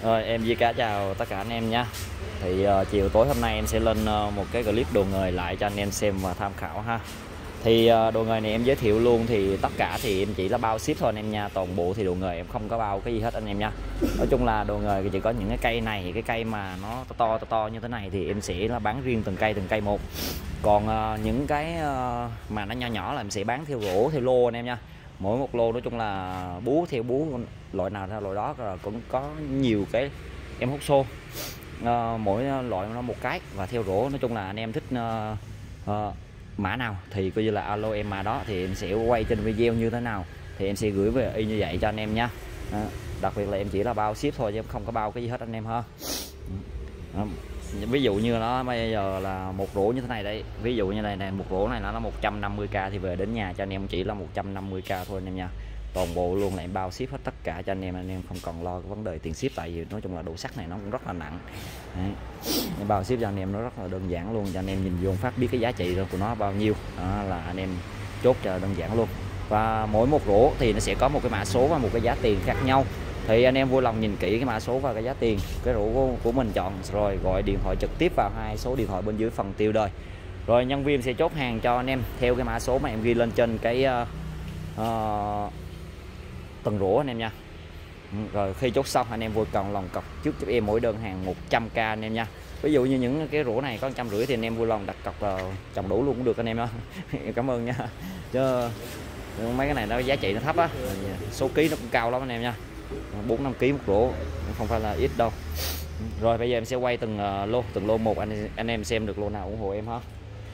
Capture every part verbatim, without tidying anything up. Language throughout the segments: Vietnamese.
Rồi em Di Cá chào tất cả anh em nha. Thì uh, chiều tối hôm nay em sẽ lên uh, một cái clip đồ nghề lại cho anh em xem và tham khảo ha. Thì uh, đồ nghề này em giới thiệu luôn, thì tất cả thì em chỉ là bao ship thôi anh em nha. Toàn bộ thì đồ nghề em không có bao cái gì hết anh em nha. Nói chung là đồ nghề chỉ có những cái cây này, cái cây mà nó to to to, to như thế này thì em sẽ là bán riêng từng cây từng cây một. Còn uh, những cái uh, mà nó nhỏ nhỏ là em sẽ bán theo rổ, theo lô anh em nha. Mỗi một lô nói chung là bú theo bú, loại nào theo loại đó, rồi cũng có nhiều cái em hút xô, uh, mỗi loại nó một cái và theo rổ. Nói chung là anh em thích uh, uh, mã nào thì coi như là alo em mà đó, thì em sẽ quay trên video như thế nào thì em sẽ gửi về y như vậy cho anh em nha. uh, đặc biệt là em chỉ là bao ship thôi chứ em không có bao cái gì hết anh em ha. uh, ví dụ như nó bây giờ là một rổ như thế này đấy, ví dụ như này này, một rổ này nó là một trăm năm mươi k thì về đến nhà cho anh em chỉ là một trăm năm mươi k thôi anh em nha. Toàn bộ luôn là em bao ship hết tất cả cho anh em, anh em không còn lo cái vấn đề tiền ship, tại vì nói chung là đồ sắt này nó cũng rất là nặng. Đấy. Em bao ship cho anh em nó rất là đơn giản luôn, cho anh em nhìn vô phát biết cái giá trị của nó bao nhiêu đó, là anh em chốt cho đơn giản luôn. Và mỗi một rổ thì nó sẽ có một cái mã số và một cái giá tiền khác nhau, thì anh em vui lòng nhìn kỹ cái mã số và cái giá tiền cái rổ của mình chọn rồi gọi điện thoại trực tiếp vào hai số điện thoại bên dưới phần tiêu đời, rồi nhân viên sẽ chốt hàng cho anh em theo cái mã số mà em ghi lên trên cái uh, uh, từng rổ anh em nha. Rồi khi chốt xong anh em vui lòng lòng cọc trước cho em mỗi đơn hàng một trăm k anh em nha. Ví dụ như những cái rổ này có một trăm rưỡi thì anh em vui lòng đặt cọc uh, chồng đủ luôn cũng được anh em đó. Cảm ơn nha, chứ mấy cái này nó giá trị nó thấp á, số ký nó cũng cao lắm anh em nha, bốn năm ký một rổ không phải là ít đâu. Rồi bây giờ em sẽ quay từng uh, lô từng lô một, anh anh em xem được lô nào ủng hộ em ha.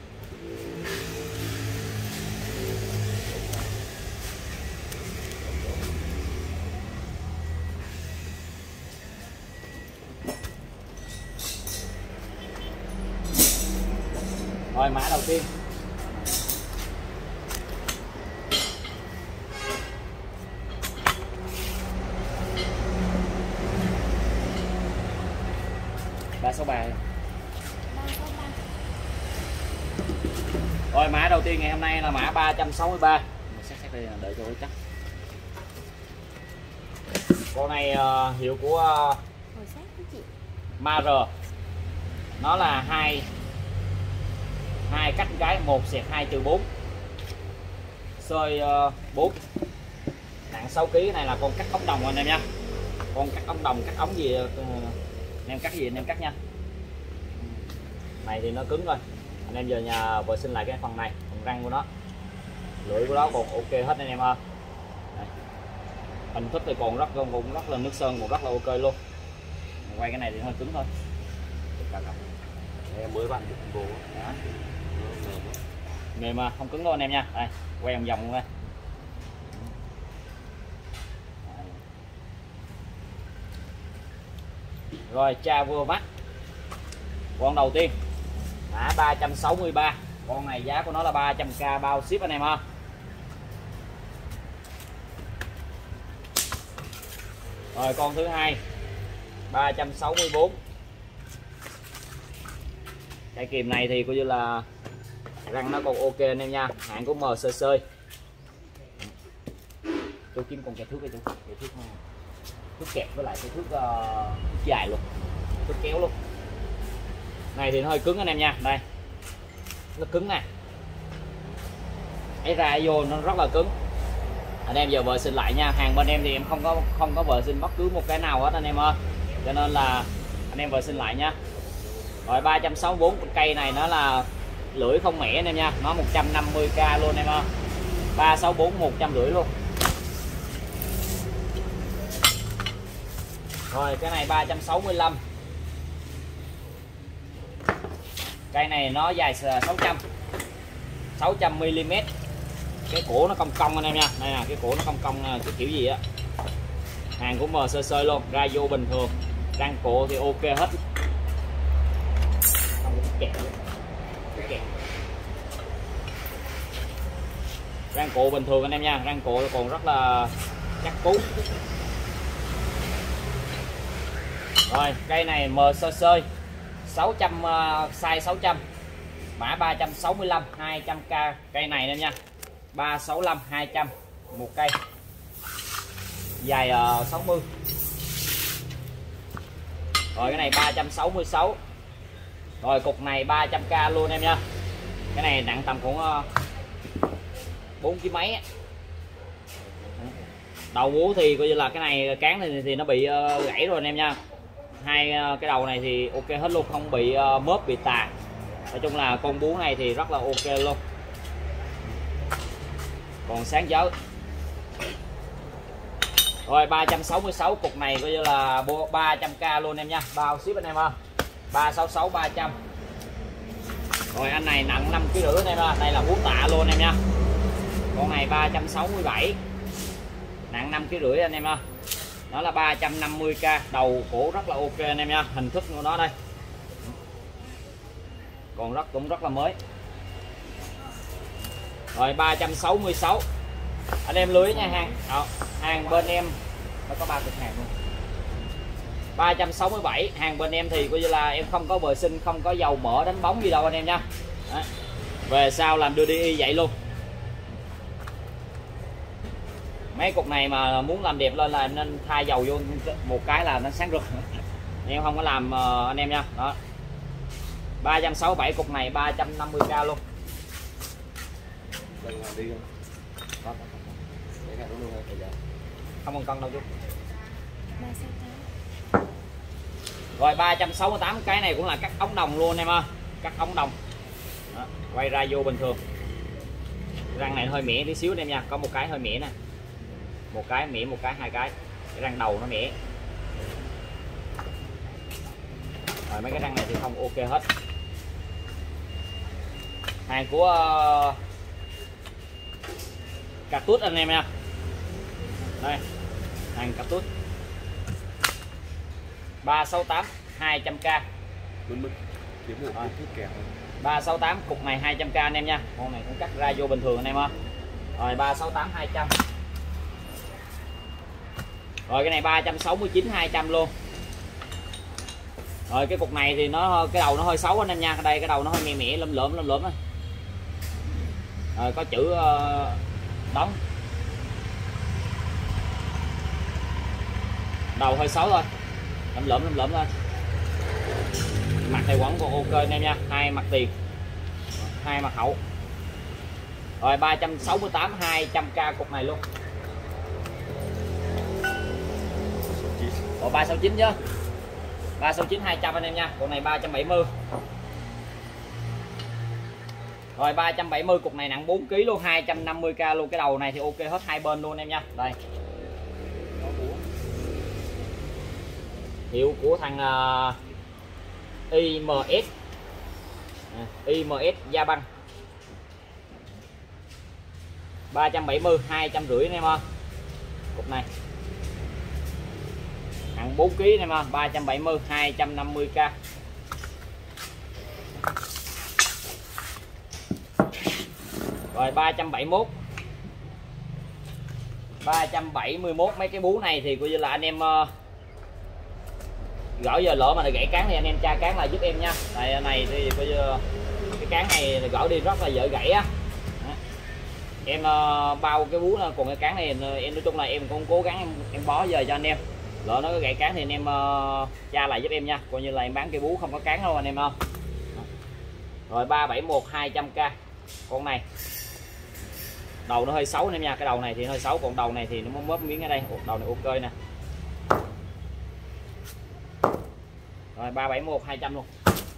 Rồi mã đầu tiên ba sáu ba. Rồi mã đầu tiên ngày hôm nay là mã ba trăm sáu mươi ba. Xét xét đây để cho chắc. Con này uh, hiệu của uh, Ma R. Nó là hai hai cắt cái một xẹt hai trừ bốn. Xơi uh, bốn. Nặng sáu ký, này là con cắt ống đồng anh em nha. Con cắt ống đồng, cắt ống gì uh, anh em cắt gì anh em cắt nha. Này thì nó cứng rồi, anh em giờ nhà vệ sinh lại cái phần này, phần răng của nó, lưỡi của nó còn ok hết anh em ha. Hình thức thì còn rất cũng rất là nước sơn, còn rất là ok luôn. Quay cái này thì hơi cứng thôi, em mới bạn bộ mềm mà không cứng đâu anh em nha. Đây quay vòng vòng luôn đây. Rồi cha vừa mắt con đầu tiên mã ba trăm sáu mươi ba, con này giá của nó là ba trăm k bao ship anh em ha. Rồi con thứ hai ba trăm sáu mươi bốn. Cây kìm này thì coi như là răng nó còn ok anh em nha, hãng của M C C. Tôi kiếm con kẹp thước đây, chú kẹp thước thước kẹp với lại cái thước uh, dài luôn, thước kéo luôn. Này thì nó hơi cứng anh em nha, đây nó cứng nè, ấy ra vô nó rất là cứng. Anh em giờ vệ sinh lại nha, hàng bên em thì em không có không có vệ sinh bất cứ một cái nào hết anh em ơi, cho nên là anh em vệ sinh lại nha. Rồi ba trăm sáu mươi bốn, cây này nó là lưỡi không mẻ anh em nha, nó một trăm năm mươi k luôn anh em ơi. ba sáu bốn một trăm rưỡi luôn. Rồi cái này ba trăm sáu mươi lăm. Cây này nó dài sáu trăm sáu trăm mi li mét. Cái cổ nó cong cong anh em nha. Đây nè, cái cổ nó cong cong cái kiểu gì á. Hàng của M C C luôn, ra vô bình thường. Răng cổ thì ok hết. Không có kẹt. Cái kẹt. Răng cổ bình thường anh em nha, răng cổ còn rất là chắc cú. Rồi, cây này M C C sáu trăm, uh, size sáu trăm, mã ba trăm sáu mươi lăm, hai trăm k cây này nên nha. ba sáu lăm hai trăm một cây. Dài uh, sáu mươi. Rồi cái này ba trăm sáu mươi sáu. Rồi cục này ba trăm k luôn em nha. Cái này nặng tầm khoảng bốn ký mấy á. Đầu búa thì coi như là cái này cán thì, thì nó bị uh, gãy rồi anh em nha. Hai uh, cái đầu này thì ok hết luôn, không bị uh, mớp bị tà. Nói chung là con búa này thì rất là ok luôn, còn sáng chớ. Rồi ba trăm sáu mươi sáu, cục này coi như là ba trăm k luôn em nha, bao ship anh em ha. Ba sáu sáu ba trăm. Rồi anh này nặng năm ký rưỡi anh em ha, đây là búa tạ luôn em nha. Con này ba trăm sáu mươi bảy, nặng năm ký rưỡi anh em ha. Nó là ba trăm năm mươi k, đầu cổ rất là ok anh em nha, hình thức của nó đây. Còn rất cũng rất là mới. Rồi ba trăm sáu mươi sáu. Anh em lưu ý nha, hàng đó, hàng bên em nó có ba cục hàng luôn. ba trăm sáu mươi bảy, hàng bên em thì coi như là em không có vệ sinh, không có dầu mỡ đánh bóng gì đâu anh em nha. Đó. Về sau làm đưa đi y vậy luôn. Mấy cục này mà muốn làm đẹp lên là em nên thay dầu vô một cái là nó sáng rực. Em không có làm anh em nha. Đó. ba trăm sáu mươi bảy, cục này ba trăm năm mươi k luôn. Không còn cân đâu chú. Rồi ba trăm sáu mươi tám, cái này cũng là cắt ống đồng luôn em ơi, cắt ống đồng. Đó, quay ra vô bình thường. Răng này hơi mẻ tí xíu em nha, có một cái hơi mẻ nè, một cái mẻ, một cái hai cái, cái răng đầu nó mẻ. Rồi mấy cái răng này thì không ok hết. Hàng của uh, Cactus anh em nha. Đây, hàng Cactus ba sáu tám, hai trăm k. ba sáu tám, cục này hai trăm k anh em nha. Con này cũng cắt ra vô bình thường anh em ơi. Rồi ba sáu tám hai trăm. Rồi cái này ba trăm sáu mươi chín hai trăm luôn. Rồi cái cục này thì nó cái đầu nó hơi xấu anh em nha. Đây cái đầu nó hơi mẻ mẻ lum lụm lum lụm á. Rồi có chữ uh, đóng. Đầu hơi xấu thôi, lụm lụm lụm lụm thôi. Mặt này vẫn còn ok anh em nha, hai mặt tiền, hai mặt hậu. Rồi ba trăm sáu mươi tám, hai trăm k cục này luôn. Ủa ba sáu chín chứ, ba sáu chín hai trăm anh em nha. Cục này ba trăm bảy mươi. Rồi ba trăm bảy mươi, cục này nặng bốn ký luôn, hai trăm năm mươi k luôn. Cái đầu này thì ok hết hai bên luôn em nha. Đây, hiệu của thằng uh, i em ét, à, i em ét Gia Băng. Ba trăm bảy mươi, hai trăm rưỡi anh em ơi. Cục này nặng bốn ký anh em ơi, ba trăm bảy mươi, hai trăm năm mươi k. Rồi ba trăm bảy mươi mốt, ba trăm bảy mươi mốt, mấy cái búa này thì coi như là anh em uh, gõ giờ lỡ mà gãy cán thì anh em tra cán lại giúp em nha. Tại này thì coi như cái cán này gõ đi rất là dễ gãy á. Em uh, bao cái búa còn cái cán này em nói chung là em cũng cố gắng em, em bó giờ cho anh em. Lỡ nó có gãy cán thì anh em uh, tra lại giúp em nha. Coi như là em bán cái búa không có cán đâu anh em không. Rồi ba bảy một, hai trăm k. Con này đầu nó hơi xấu anh em nha, cái đầu này thì hơi xấu, còn đầu này thì nó mớp miếng ở đây. Đầu này ok nè. Rồi ba bảy một, hai trăm luôn.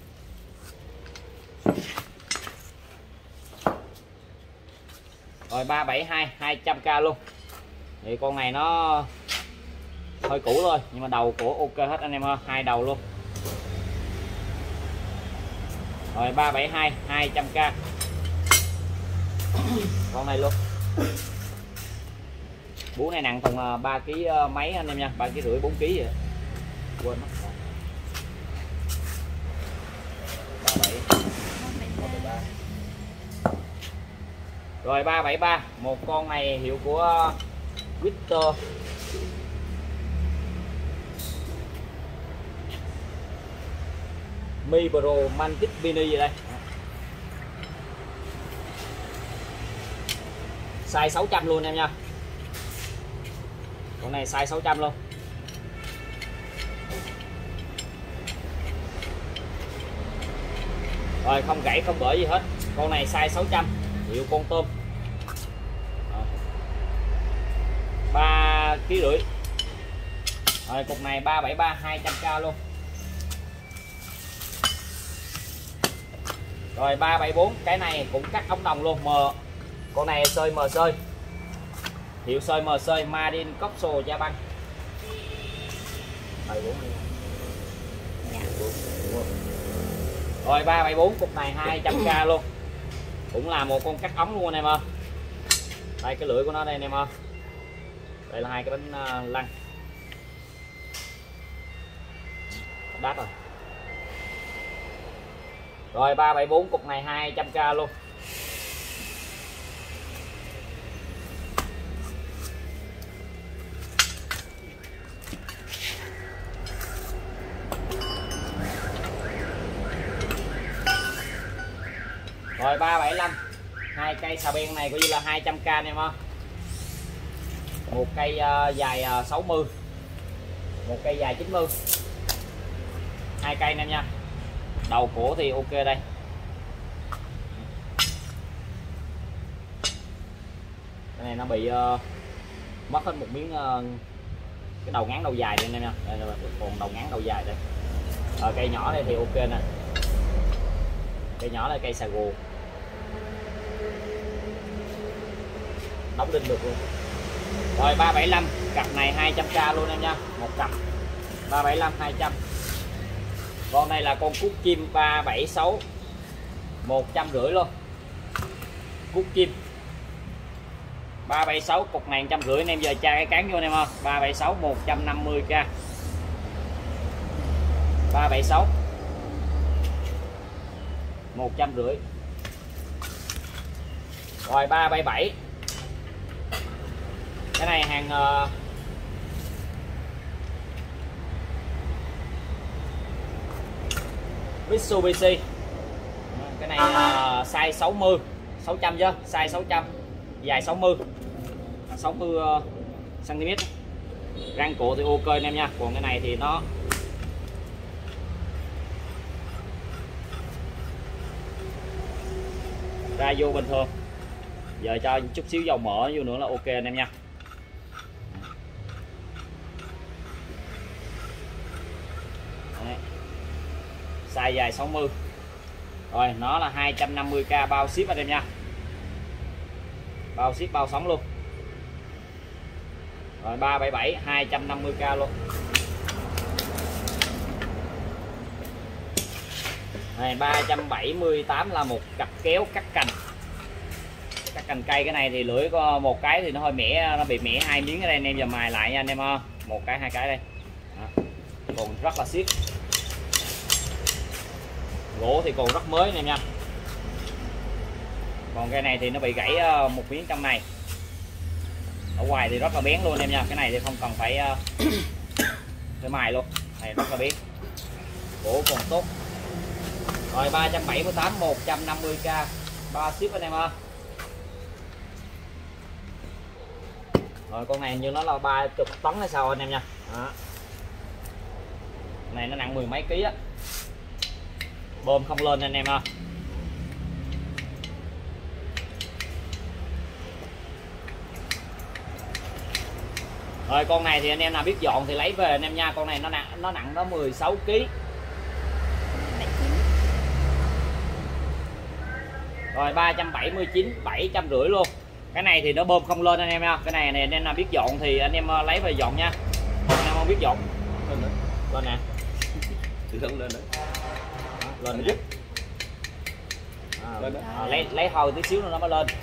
Rồi ba bảy hai, hai trăm k luôn. Thì con này nó hơi cũ thôi nhưng mà đầu của ok hết anh em ơi, hai đầu luôn. Rồi ba bảy hai, hai trăm k. Con này luôn. Búa này nặng thùng ba ký mấy anh em nha, ba ký rưỡi bốn ký vậy. Quên mất. Rồi ba bảy ba, một con này hiệu của Victor. Mi Pro Mantic Mini gì đây. Size sáu trăm luôn em nha. Con này size sáu trăm luôn. Rồi không gãy không bể gì hết. Con này size sáu trăm, hiệu con tôm, ba ký rưỡi. Rồi cục này ba bảy ba hai trăm k luôn. Rồi ba bảy bốn, cái này cũng cắt ống đồng luôn, mờ. Con này sơi mờ sơi, hiệu sơi mờ sơi Madin Copso Japan. Rồi ba bảy bốn, cục này hai trăm k luôn, cũng là một con cắt ống luôn anh em ơi. Đây cái lưỡi của nó đây anh em ơi. Đây là hai cái bánh uh, lăng đắt rồi. Rồi ba bảy bốn, cục này hai trăm k luôn. Rồi ba bảy lăm, hai cây xà beng này coi như là hai trăm k anh em ơi. Một cây uh, dài uh, sáu mươi, một cây dài chín mươi, hai cây anh em nha. Đầu cổ thì ok đây. Cái này nó bị uh, mất hết một miếng uh, cái đầu ngắn đầu dài đây anh em nha. Đây là còn đầu ngắn đầu dài đây. Ở cây nhỏ đây thì ok nè. Cây nhỏ là cây xà gù, đóng đinh được luôn. Rồi ba bảy lăm, cặp này hai trăm k luôn em nha, một cặp ba bảy lăm hai trăm. Con này là con cút chim ba bảy sáu, một trăm rưỡi luôn. Cút chim ba bảy sáu, cục này một trăm rưỡi anh em, giờ tra cái cán vô anh em ơi. ba bảy sáu một trăm năm mươi k. ba bảy sáu một trăm rưỡi. Rồi ba bảy bảy, cái này hàng uh, Mitsubishi. Cái này uh, size sáu mươi, sáu trăm chứ, size sáu trăm, dài sáu mươi, sáu mươi uh, cm. Răng cổ thì ok anh em nha. Còn cái này thì nó ra vô bình thường. Giờ cho chút xíu dầu mỡ vô nữa là ok anh em nha. Đấy. Size dài sáu mươi. Rồi nó là hai trăm năm mươi k bao ship anh em nha. Bao ship bao sóng luôn. Rồi ba bảy bảy hai trăm năm mươi k luôn. Này ba trăm bảy mươi tám là một cặp kéo cắt cành. Cắt cành cây, cái này thì lưỡi có một cái thì nó hơi mẻ, nó bị mẻ hai miếng ở đây anh em, giờ mài lại nha anh em ơi. Một cái hai cái đây. Đó. Còn rất là siết. Gỗ thì còn rất mới anh em nha. Còn cái này thì nó bị gãy một miếng trong này. Ở ngoài thì rất là bén luôn anh em nha. Cái này thì không cần phải phải mài luôn. Này rất là bén. Gỗ còn tốt. Rồi ba trăm bảy mươi tám một trăm năm mươi k ba ship anh em ơi. Rồi con này như nó là ba mươi tấn hay sao anh em nha. Đó. Này nó nặng mười mấy ký á. Bơm không lên anh em ơi. Rồi con này thì anh em nào biết dọn thì lấy về anh em nha. Con này nó nặng nó nặng nó mười sáu ký. Rồi ba trăm bảy mươi chín, bảy trăm rưỡi luôn. Cái này thì nó bơm không lên anh em nha. Cái này này anh em nào biết dọn thì anh em lấy về dọn nha. Anh em không biết dọn lên nữa. Lên nè. Lên lên đấy. Lên nè. À, lên à, lấy lấy hồi tí xíu nữa nó mới lên.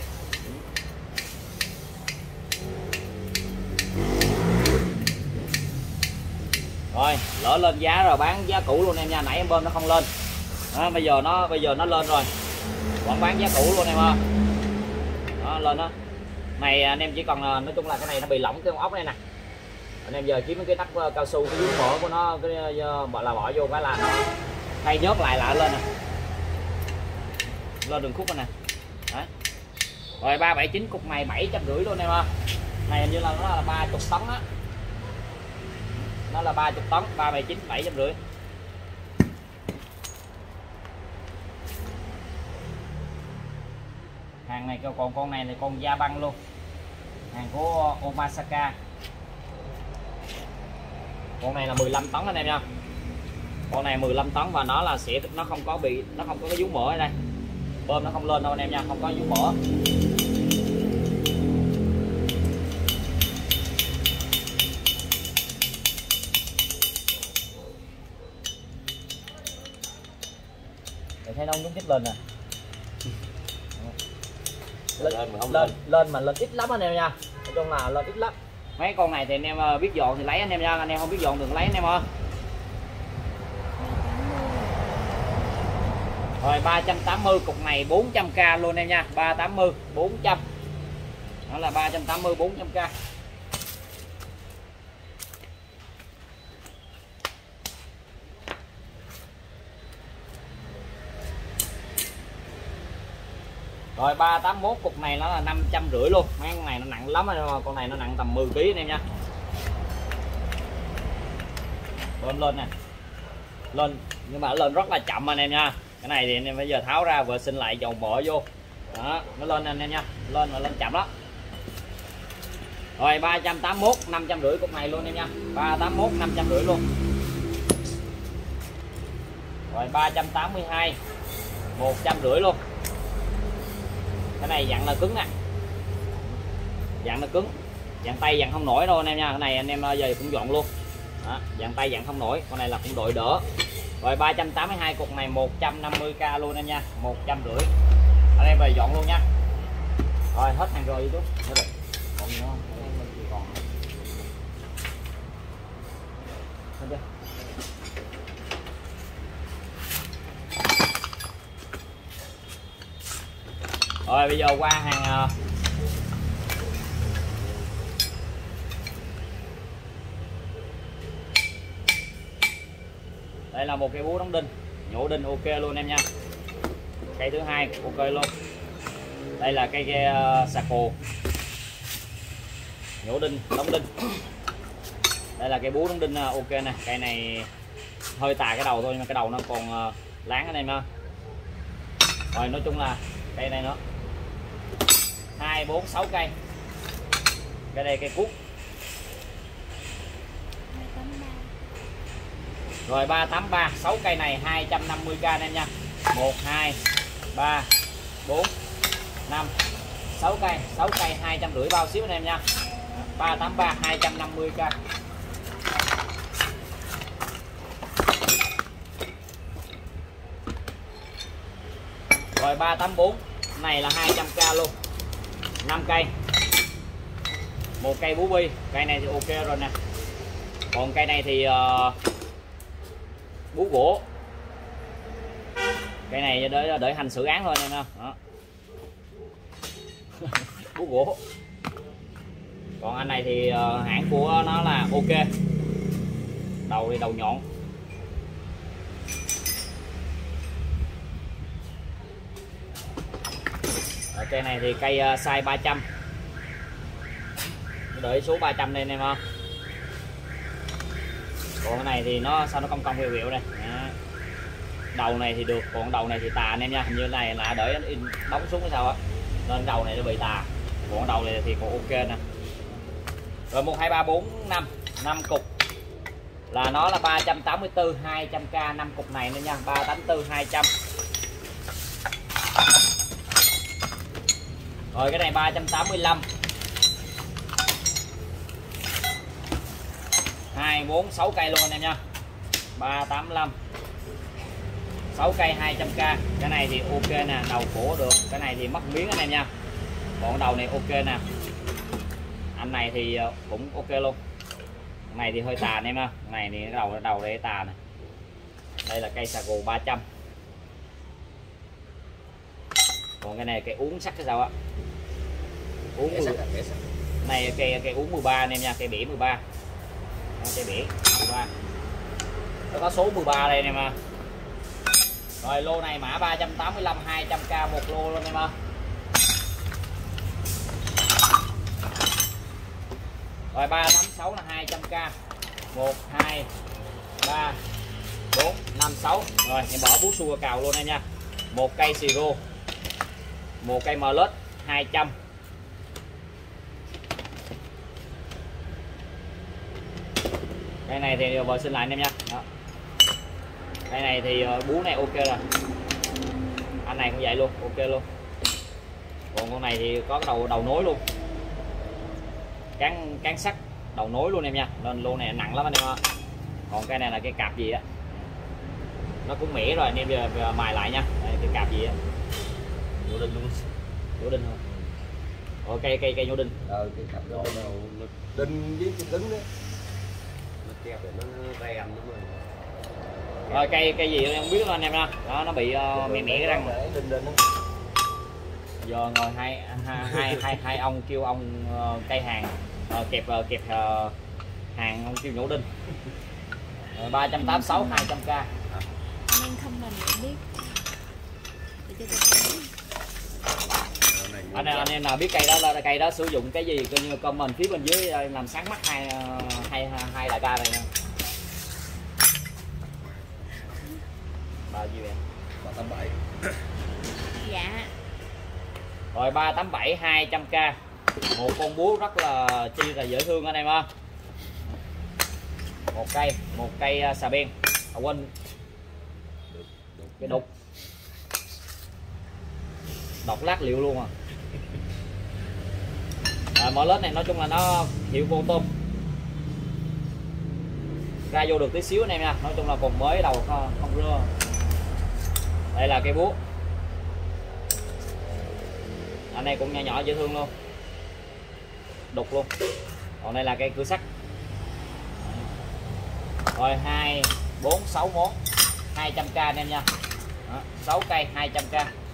Rồi, lỡ lên giá rồi bán giá cũ luôn em nha. Nãy em bơm nó không lên. Đó, bây giờ nó bây giờ nó lên rồi. Vẫn bán giá cũ luôn em ơi. Đó, lên đó. Này anh em chỉ còn nói chung là cái này nó bị lỏng cái con ốc này nè. Anh em giờ kiếm cái nắp cao su cái dưới mỡ của nó cái là bỏ vô cái là nó thay nhớt lại lại lên nè. Lên đường khúc này nè. Đấy. Rồi ba bảy chín, cục này bảy trăm rưỡi luôn em ơi. Này hình như là nó là ba mươi tấn á. Nó là ba mươi tấn, ba bảy chín bảy trăm rưỡi. Hàng này còn con này là con da băng luôn, hàng của Omasaka. Con này là mười lăm tấn anh em nha. Con này mười lăm tấn và nó là sẽ nó không có bị nó không có cái vú mỡ ở đây. Bơm nó không lên đâu anh em nha, không có vú mỡ. Để thấy nó nhúng chích lên nè. Lên lên mà không lên, lên mà lên ít lắm anh em nha. Nói chung là lên ít lắm. Mấy con này thì anh em biết dọn thì lấy anh em nha, anh em không biết dọn đừng lấy anh em ơi. Rồi ba trăm tám mươi cục này bốn trăm k luôn em nha, ba trăm tám mươi bốn trăm. Đó là ba trăm tám mươi bốn trăm k. Rồi ba trăm tám mươi mốt cục này nó là năm trăm rưỡi luôn. Mấy con này nó nặng lắm, con này nó nặng tầm mười ký anh em nha. Bơm lên nè. Lên nhưng mà lên rất là chậm anh em nha. Cái này thì anh em bây giờ tháo ra vệ sinh lại dầu mỡ vô. Đó, nó lên anh em nha. Lên mà lên chậm đó. Rồi ba trăm tám mươi mốt năm trăm rưỡi cục này luôn em nha. ba trăm tám mươi mốt năm trăm rưỡi luôn. Rồi ba trăm tám mươi hai một trăm rưỡi luôn. Cái này dặn là cứng nè, dặn là cứng, dặn tay dặn không nổi đâu anh em nha. Cái này anh em giờ cũng dọn luôn. Đó, dặn tay dặn không nổi, con này là cũng đội đỡ. Rồi ba trăm tám mươi hai cục này một trăm năm mươi k luôn em nha, một trăm rưỡi. Anh em về dọn luôn nha. Rồi hết hàng rồi chú. Hết rồi. Còn nữa không? Còn. Hết chưa? Rồi bây giờ qua hàng đây là một cây búa đóng đinh, nhổ đinh ok luôn em nha. Cây thứ hai ok luôn. Đây là cây, cây uh, sạc hồ, nhổ đinh đóng đinh. Đây là cây búa đóng đinh uh, ok nè. Cây này hơi tà cái đầu thôi nhưng mà cái đầu nó còn uh, láng anh em ha. Rồi nói chung là cây này nó hai bốn sáu cây. Cái đây cây cuốc. Rồi ba tám ba sáu cây này hai trăm năm mươi k anh em nha. một hai ba bốn năm sáu cây, sáu cây hai trăm rưỡi bao ship anh em nha. ba tám ba hai trăm năm mươi k. Rồi ba tám bốn này là hai trăm k luôn. năm cây. Một cây bú bi, cây này thì ok rồi nè. Còn cây này thì uh, bú gỗ. Cây này để để hành xử án thôi anh em ha. Đó. Bú gỗ. Còn anh này thì uh, hãng của nó là ok. Đầu thì đầu nhọn. Ở cây này thì cây uh, size ba trăm. Đợi số ba trăm đây anh em ha. Còn cái này thì nó sao nó cong cong hiệu hiệu đây. Đó. Đầu này thì được, còn đầu này thì tà anh em nha. Hình như này là để in đóng xuống cái sao á. Nên đầu này nó bị tà. Còn đầu này thì còn ok nè. Rồi một hai ba bốn năm, năm cục. Là nó là ba trăm tám mươi tư hai trăm k năm cục này nữa nha, ba trăm tám mươi tư hai trăm. Rồi cái này ba trăm tám mươi lăm. hai bốn sáu cây luôn anh em nha. ba tám mươi lăm. sáu cây hai trăm k. Cái này thì ok nè, đầu cổ được. Cái này thì mất miếng anh em nha. Còn đầu này ok nè. Anh này thì cũng ok luôn. Cái này thì hơi tà anh em ha. Cái này thì cái đầu cái đầu đây tà nè. Đây là cây xà gồ ba trăm. Còn cái này cây uống sắt cái sao á. Uống mười... này cây cây uống mười ba anh em nha, cây bỉa mười ba. Cây bỉa mười ba. Nó có số mười ba đây anh em ha. Rồi lô này mã ba trăm tám mươi lăm hai trăm k một lô luôn em ha. Rồi ba tám sáu là hai trăm k. một hai ba bốn năm sáu. Rồi em bỏ bút xua cào luôn em nha. Một cây siro. Một cây mlet hai trăm. Cái này thì vừa xin lại anh em nha. Đó. Cái này thì bú này ok rồi. Anh này cũng vậy luôn, ok luôn. Còn con này thì có cái đầu đầu nối luôn. Cán cán sắt đầu nối luôn em nha. Nên lô này nặng lắm anh em ơi. Còn cái này là cái cạp gì á. Nó cũng mẻ rồi anh em giờ, giờ mài lại nha. Đây, cái cạp gì á. Nhổ đinh luôn. Nhổ đinh không? Ồ, cây cây cây nhổ đinh. Ờ cái cặp đó nó đinh với cái cứng đấy. Nó kẹp để nó rèn đúng rồi. Rồi cây cây gì em không biết đâu anh em nha. Đó nó bị uh, mẻ mẻ cái răng. Đinh đinh đó. Giờ ngồi hai hai hai hai, hai ông kêu ông uh, cây hàng uh, kẹp uh, kẹp uh, hàng ông kêu nhổ đinh. ba trăm tám mươi sáu hai trăm k. Anh em không làm để biết. Để cho tôi biết. Anh, anh em nào biết cây đó là cây đó sử dụng cái gì coi như comment phía bên dưới em làm sáng mắt hai hai hai đại ca này nha. Bao nhiêu em? ba tám bảy. Dạ. Rồi ba tám bảy hai trăm k. Một con búa rất là chi là dễ thương anh em ơi. Một cây, một cây xà beng. À, quên. Cái đục. Độc lát liệu luôn à. À, mở lớn này nói chung là nó hiệu cô tôm ra vô được tí xíu anh em nha, nói chung là còn mới đầu không, không rưa. Đây là cây búa, anh này cũng nhỏ nhỏ dễ thương luôn, đục luôn. Còn đây là cây cửa sắt. Rồi hai bốn sáu món hai trăm k anh em nha. Đó, sáu cây hai trăm k.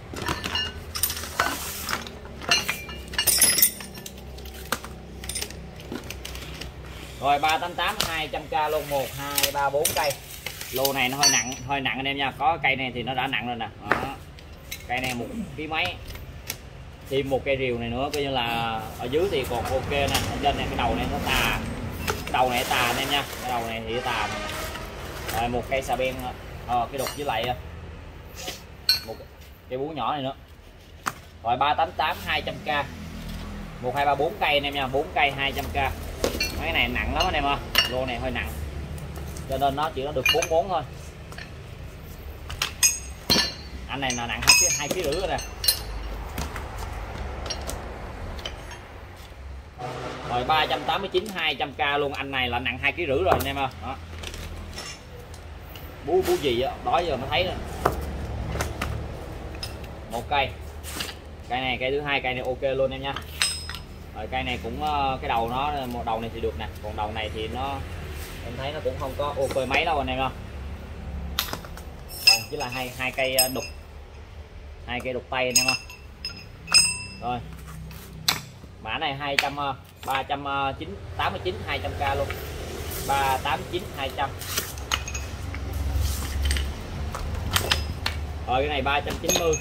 Rồi ba tám tám hai trăm k luôn, một hai ba bốn cây. Lô này nó hơi nặng, hơi nặng anh em nha. Có cây này thì nó đã nặng rồi nè. Đó. Cây này một ký mấy. Thêm một cây rìu này nữa coi như là ở dưới thì còn ok nè. Ở trên này cái đầu này nó tà. Cái đầu này tà anh em nha. Cái đầu này thì tà. Rồi một cây xà beng, ờ, cái đục với lại một cây búa nhỏ này nữa. Rồi ba tám tám hai trăm k. một hai ba bốn cây anh em nha, bốn cây hai trăm k. Cái này nặng lắm anh em ơi, lô này hơi nặng cho nên nó chỉ có được bốn món thôi. Anh này là nặng hai ký hai ký rưỡi rồi nè. Rồi ba trăm tám mươi chín hai trăm k luôn, anh này là nặng hai ký rưỡi rồi anh em ơi. Đó. Bú bú gì á, đói giờ mới thấy rồi. Một cây. Cây này cây thứ hai, cây này ok luôn em nha. Rồi cây này cũng cái đầu nó, một đầu này thì được nè, còn đầu này thì nó em thấy nó cũng không có ok mấy đâu anh em không. Còn chỉ là hai hai cây đục, hai cây đục tay anh em không. Rồi mã này hai trăm ba trăm tám mươi chín hai trăm k luôn, ba tám chín hai trăm. Rồi cái này ba trăm chín mươi.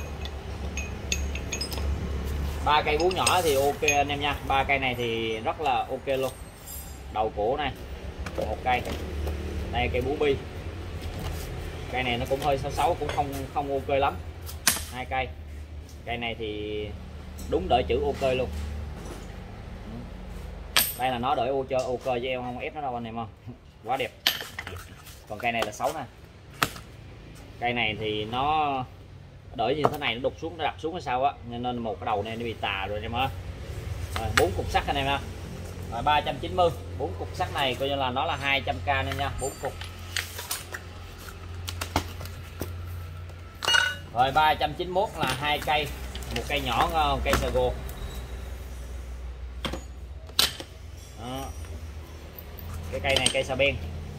Ba cây búa nhỏ thì ok anh em nha, ba cây này thì rất là ok luôn. Đầu cổ này một cây, đây cây búa bi, cây này nó cũng hơi xấu xấu, cũng không không ok lắm. Hai cây, cây này thì đúng đợi chữ ok luôn. Đây là nó đợi ok ok với em, không ép nó đâu anh em không. Quá đẹp. Còn cây này là xấu nè, cây này thì nó đợi như thế này, nó đục xuống, nó đập xuống hay sao á, nên một cái đầu này nó bị tà rồi anh em ơi. Bốn cục sắt anh em ha. Rồi ba trăm chín mươi, bốn cục sắt này coi như là nó là hai trăm k nên nha, bốn cục. Rồi ba trăm chín mươi mốt là hai cây, một cây nhỏ ngon, cây sờ gồ. Đó. Cái cây này cây xà beng,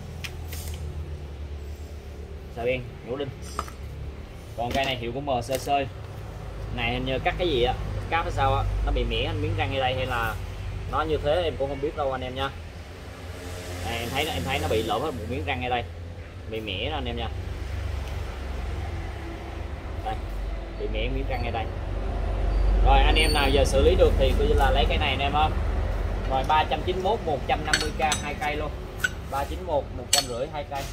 xà beng nhổ đinh. Còn cây này hiệu của em xê xê này, hình như cắt cái gì á, cắt hay sao á, nó bị mẻ miếng răng ở đây hay là nó như thế em cũng không biết đâu anh em nha. Này, em thấy em thấy nó bị lỗ hết một miếng răng ở đây, bị mẻ đó anh em nha. Đây, bị mẻ miếng răng ở đây. Rồi anh em nào giờ xử lý được thì coi như là lấy cái này anh em ơi. Rồi ba trăm chín mươi mốt một trăm năm mươi k hai cây luôn, ba trăm chín mươi mốt một trăm rưỡi hai cây.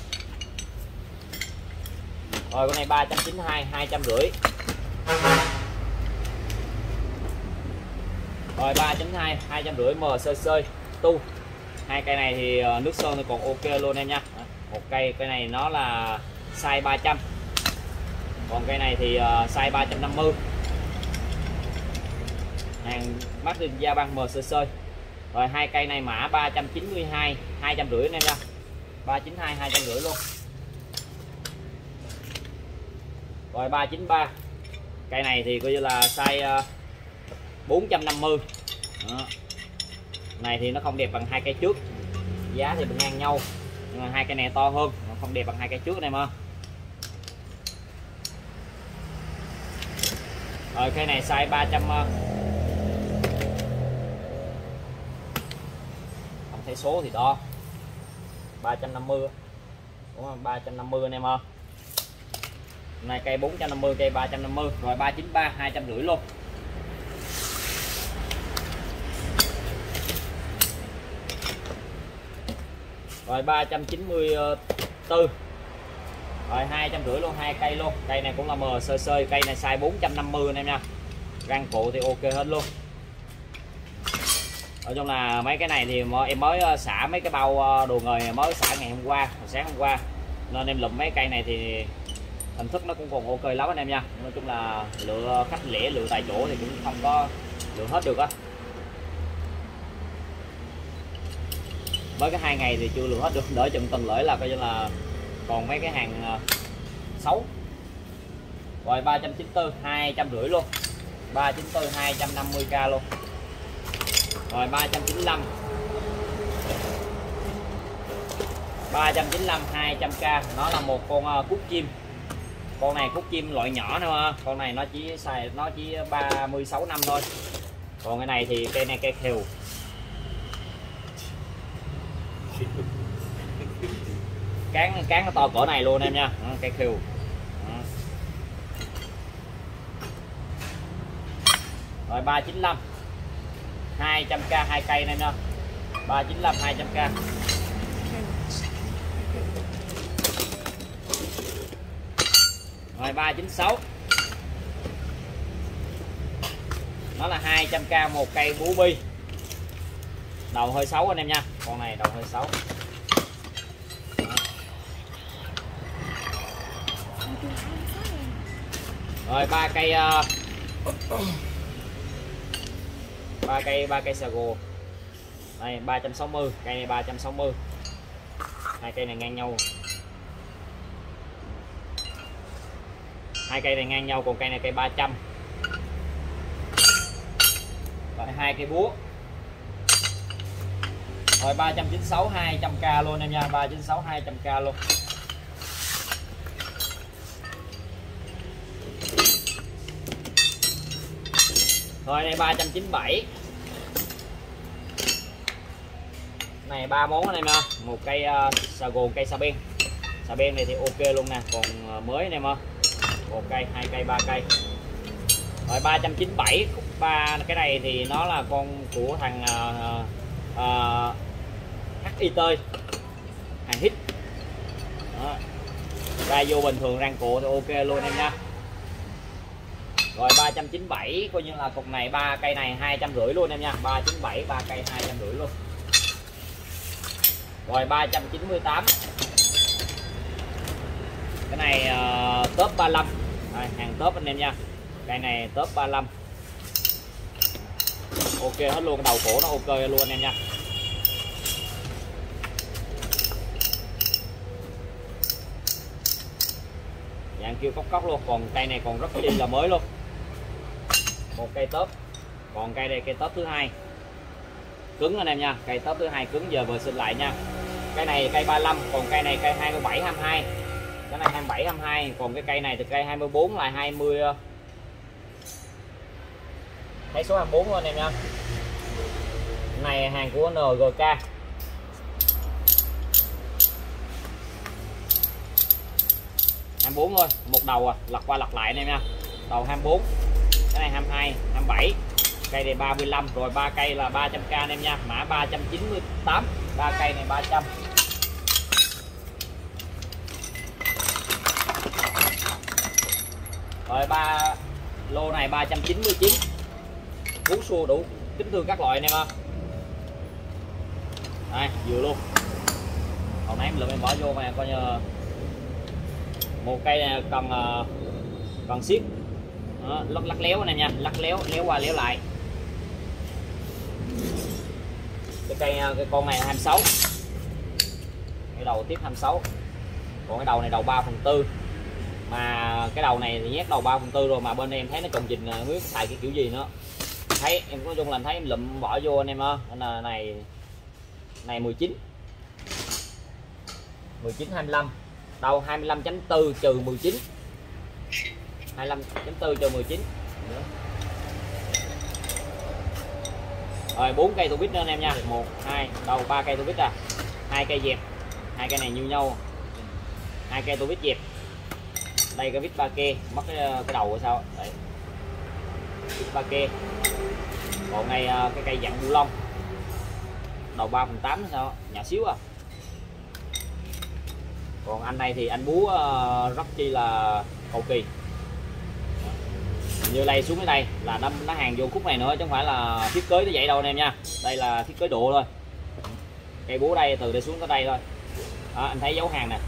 Rồi con này ba trăm chín mươi hai hai trăm rưỡi. Rồi ba chấm hai, hai trăm rưỡi M sơ sơi tu. Hai cây này thì nước sơn thì còn ok luôn em nha. Một cây cây này nó là size ba trăm. Còn cây này thì uh, size ba trăm năm mươi. Hàng Martin da băng M sơ sơi. Rồi hai cây này mã ba trăm chín mươi hai, hai trăm rưỡi anh em nha. ba chín hai, hai trăm rưỡi luôn. Rồi ba chín ba. Cây này thì coi như là size uh, bốn trăm năm mươi. Đó. Này thì nó không đẹp bằng hai cây trước. Giá thì ngang nhau. Nhưng mà hai cây này to hơn, nó không đẹp bằng hai cây trước này mà. Rồi cây này size ba trăm, không thấy số thì đo. ba trăm năm mươi. Đúng không? ba trăm năm mươi anh em ơi. Này cây bốn trăm năm mươi, cây ba trăm năm mươi. Rồi ba chín ba, hai trăm rưỡi luôn. Rồi ba trăm chín mươi tư. Rồi hai trăm rưỡi luôn, hai cây luôn. Cây này cũng là M sơ sơi, cây này size bốn trăm năm mươi anh em nha. Răng cổ thì ok hết luôn. Nói chung là mấy cái này thì em mới xả mấy cái bao đồ người mới xả ngày hôm qua, sáng hôm qua. Nên em lụm mấy cây này thì hình thức nó cũng còn ok lắm anh em nha. Nói chung là lựa khách lẻ, lựa tại chỗ thì cũng không có lựa hết được á. Với cái hai ngày thì chưa lựa hết được, đỡ chừng tuần lễ là coi như là còn mấy cái hàng xấu. Rồi ba trăm chín mươi tư, hai trăm rưỡi luôn. ba chín tư, hai trăm năm mươi k luôn. Rồi ba trăm chín mươi lăm. ba trăm chín mươi lăm, hai trăm k. Nó là một con cúc chim. Con này cúc chim loại nhỏ thôi. Con này nó chỉ xài nó chỉ ba mươi sáu năm thôi. Còn cái này thì cây này cây khều. Cán cán nó to cỡ này luôn em nha. Đó, cây khều. Đó. Rồi ba chín lăm, hai trăm k, hai cây này nha. ba chín lăm, hai trăm k. Rồi ba chín sáu. Nó là hai trăm k một cây bú bi. Đầu hơi xấu anh em nha. Con này đầu hơi xấu. Rồi ba cây uh, ba cây ba cây sago. Đây ba trăm sáu mươi, cây này ba trăm sáu mươi. Hai cây này ngang nhau. Hai cây này ngang nhau, còn cây này cây ba trăm. Rồi hai cây búa. Rồi ba trăm chín mươi sáu, hai trăm k luôn em nha. ba trăm chín mươi sáu, hai trăm k luôn. Rồi đây ba trăm chín mươi bảy. Này ba món anh em nha. Một cây uh, xà gồn, cây xà beng. Xà beng này thì ok luôn nè, còn uh, mới anh em ơi. Một cây, hai cây, ba cây. Rồi ba trăm chín mươi bảy, ba cái này thì nó là con của thằng uh, uh, hát i tê, hàng hit. Đó. Ra vô bình thường răng cổ thì ok luôn em nha. Rồi ba trăm chín mươi bảy, coi như là cục này ba cây này hai trăm rưỡi luôn em nha. ba trăm chín mươi bảy, ba cây hai trăm rưỡi luôn. Rồi ba trăm chín mươi tám. Cái này uh, top ba mươi lăm. Đây, hàng top anh em nha. Cây này top ba mươi lăm. Ok hết luôn, cái đầu cổ nó ok luôn anh em nha. Dạng kêu cốc cốc luôn, còn cây này còn rất chi là mới luôn. Một cây top. Còn cây này cây top thứ hai. Cứng anh em nha, cây top thứ hai cứng, giờ vừa xin lại nha. Cây này cây ba mươi lăm, còn cây này cây hai mươi bảy, hai mươi hai. Cái này hai mươi bảy, hai mươi hai, còn cái cây này thì cây hai mươi bốn là hai mươi. Thấy số hai mươi bốn luôn anh em nha. Này hàng của en giê ca. hai mươi bốn thôi, một đầu à, lật qua lật lại anh em nha. Đầu hai mươi bốn. Cái này hai mươi hai, hai mươi bảy. Cây này ba mươi lăm, rồi ba cây là ba trăm k anh em nha, mã ba trăm chín mươi tám. Ba cây này ba trăm. Rồi ba lô này ba trăm chín mươi chín. Cú xua đủ kính thưa các loại anh em ha. Đây vừa luôn, còn nãy em lượm em bỏ vô mà coi như một cây này cần cần siết lắc lắc léo anh em nha, lắc léo léo qua léo lại. Cái cây cái con này là hai mươi sáu, cái đầu tiếp hai mươi sáu, còn cái đầu này đầu ba phần tư, mà cái đầu này thì nhét đầu ba phần tư rồi mà bên em thấy nó trùng trình không biết xài cái kiểu gì nữa. Thấy em nói chung là thấy em lụm bỏ vô anh em ơi. Nên là này này mười chín mười chín hai mươi lăm, đầu hai mươi lăm chấm bốn trừ mười chín, hai mươi lăm chấm bốn trừ mười chín. Rồi bốn cây tô vít nữa anh em nha. Một hai đầu ba cây tô vít à, hai cây dẹp, hai cây này như nhau, hai cây tô vít dẹp. Đây cái vít ba kê mất cái, cái đầu sao đấy, vít ba kê. Còn này cái cây dạng bu lông đầu ba phần tám sao nhỏ xíu à. Còn anh này thì anh búa uh, rất chi là cầu kỳ, như đây xuống đến đây là nó, nó hàng vô khúc này nữa chứ không phải là thiết kế nó vậy đâu anh em nha. Đây là thiết kế độ thôi, cây búa đây từ đây xuống tới đây thôi đó, anh thấy dấu hàng nè.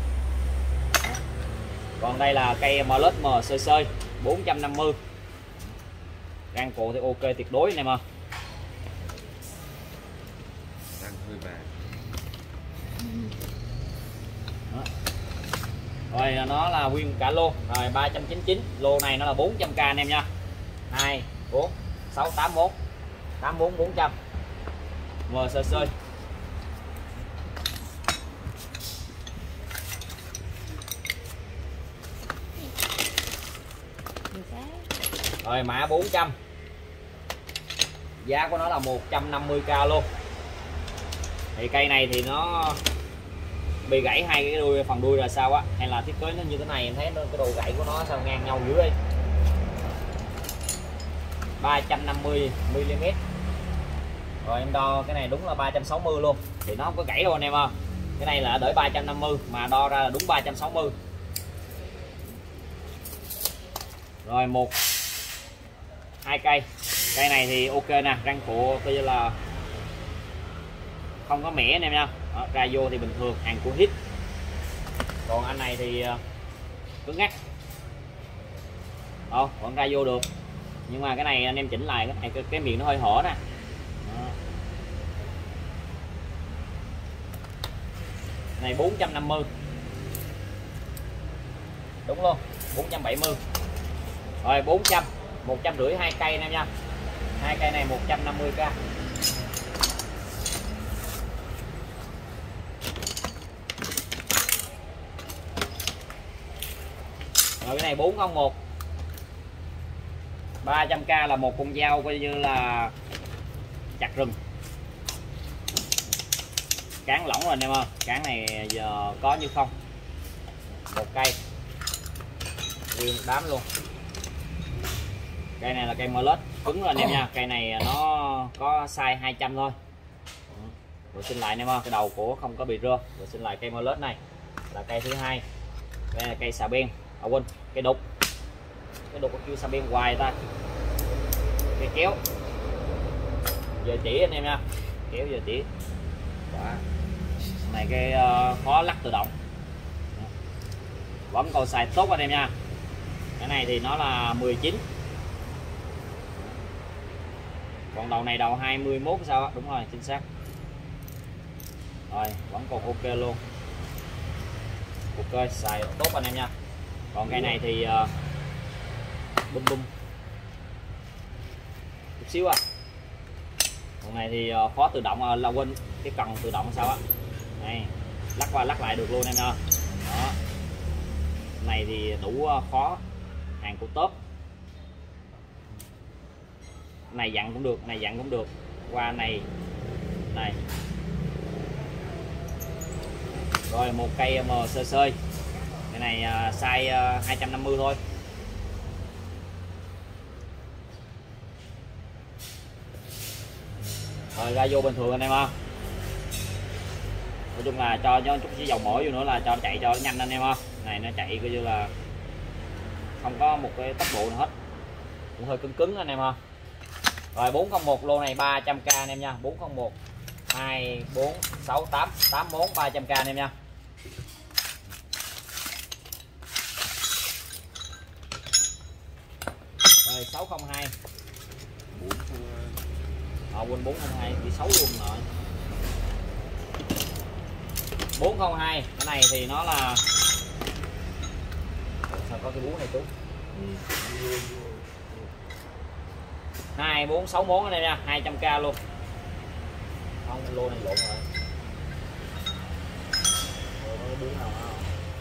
Còn đây là cây em ét em sơi sơi bốn trăm năm mươi, rang cổ thì ok tuyệt đối anh em ơi. Rồi nó là nguyên cả lô rồi ba trăm chín mươi chín, lô này nó là bốn trăm k anh em nha. Hai bốn sáu tám mốt tám bốn bốn trăm M sơ sơi. Rồi mã bốn trăm, giá của nó là một trăm năm mươi k luôn. Thì cây này thì nó bị gãy hai cái đuôi, phần đuôi là sao á, hay là thiết kế nó như thế này, em thấy nó cái độ gãy của nó sao ngang nhau dữ đi. ba trăm năm mươi mi li mét. Rồi em đo cái này đúng là ba trăm sáu mươi luôn, thì nó không có gãy đâu anh em ơi. Cái này là đợi ba trăm năm mươi mà đo ra là đúng ba trăm sáu mươi. Rồi một hai cây, cây này thì ok nè, răng phụ coi như là không có mẻ anh em nha. Đó, ra vô thì bình thường, hàng của hit. Còn anh này thì cứng ngắc, Ồ, vẫn ra vô được, nhưng mà cái này anh em chỉnh lại cái này cái, cái miệng nó hơi hở nè. Đó. Này bốn trăm năm mươi, đúng luôn, bốn trăm bảy mươi. Rồi bốn trăm, một trăm rưỡi hai cây anh em nha. Hai cây này một trăm năm mươi k. Rồi cái này bốn không một, ba trăm k là một con dao coi như là chặt rừng. Cán lỏng rồi anh em ơi, cán này giờ có như không. Một cây nguyên đám luôn. Cây này là cây mơ lết cứng rồi anh em nha. Cây này nó có size hai trăm thôi. Rồi xin lại anh em ơi, cái đầu của không có bị rơ. Rồi xin lại cây mơ lết này là cây thứ hai. Đây là cây xà beng, à quên, cây đục. Cái đục có kêu xà beng hoài ta. Cây kéo. Giờ chỉ anh em nha. Kéo giờ chỉ. Đó. Này cái uh, khó lắc tự động. Vẫn còn xài tốt anh em nha. Cái này thì nó là mười chín. Còn đầu này đầu hai mươi mốt sao á, đúng rồi, chính xác. Rồi, vẫn còn ok luôn. Ok, xài tốt anh em nha. Còn cây này thì uh, bum bum chút xíu à. Còn này thì uh, khó tự động, uh, là quên cái cần tự động sao á. Này, lắc qua lắc lại được luôn em ơi. Đó. Này thì đủ uh, khó, hàng của top. Này dặn cũng được, này dặn cũng được. Qua này này. Rồi một cây M sơ sơi. Cái này uh, size uh, hai trăm năm mươi thôi. Rồi ra vô bình thường anh em ơi. Nói chung là cho cho chút xíu dầu mỡ vô nữa là cho chạy cho nó nhanh anh em ơi. Này nó chạy coi như là không có một cái tốc độ nào hết, cũng hơi cứng cứng anh em ơi. Rồi bốn không một lô này ba trăm k anh em nha. bốn không một hai bốn sáu tám tám món ba trăm k anh em nha. Rồi sáu không hai. Ờ quên bốn không hai bị xấu luôn rồi. bốn không hai cái này thì nó là sao có cái búa này chú. hai bốn sáu món ở đây nha, hai trăm k luôn. Không lô này lộn rồi. Rồi có cái búa nào không?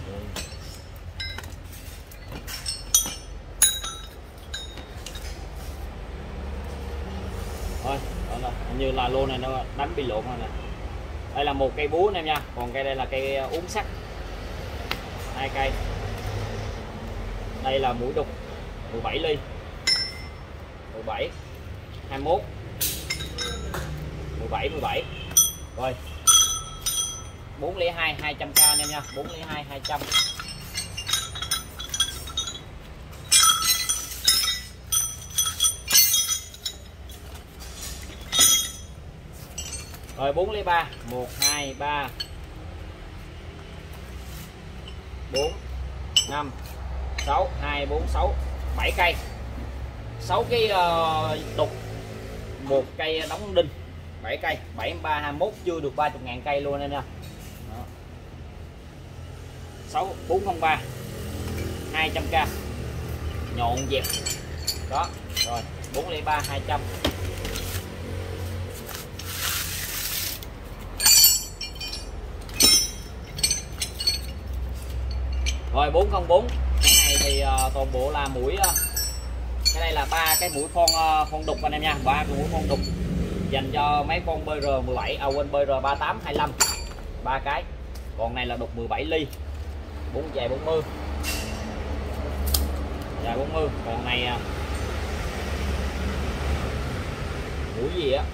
Thôi, đó là hình như là lô này nó đánh bị lộn rồi nè. Đây là một cây búa anh em nha, còn cây đây là cây uốn sắt. Hai cây. Đây là mũi đục mười bảy ly. mười bảy hai mươi mốt mười bảy mười bảy. Rồi. bốn không hai hai trăm k anh em nha, bốn không hai hai trăm. Rồi bốn không ba một hai ba bốn năm sáu hai bốn sáu bảy cây. sáu cái uh, đục, một cây đóng đinh, bảy cây, bảy ba hai mốt chưa được ba mươi ngàn cây luôn anh em nha. sáu bốn không ba hai trăm k. Nhọn dẹp. Đó, rồi bốn không ba hai trăm. Rồi bốn không bốn cái này thì uh, toàn bộ là mũi uh, cái đây là ba cái mũi con uh, con đục anh em nha, ba cái mũi con đục dành cho mấy con bê rờ mười bảy, à quên bê rờ ba mươi tám hai mươi lăm, ba cái. Còn này là đục mười bảy ly, bốn dài bốn mươi, dài bốn mươi. Còn này uh, mũi gì á,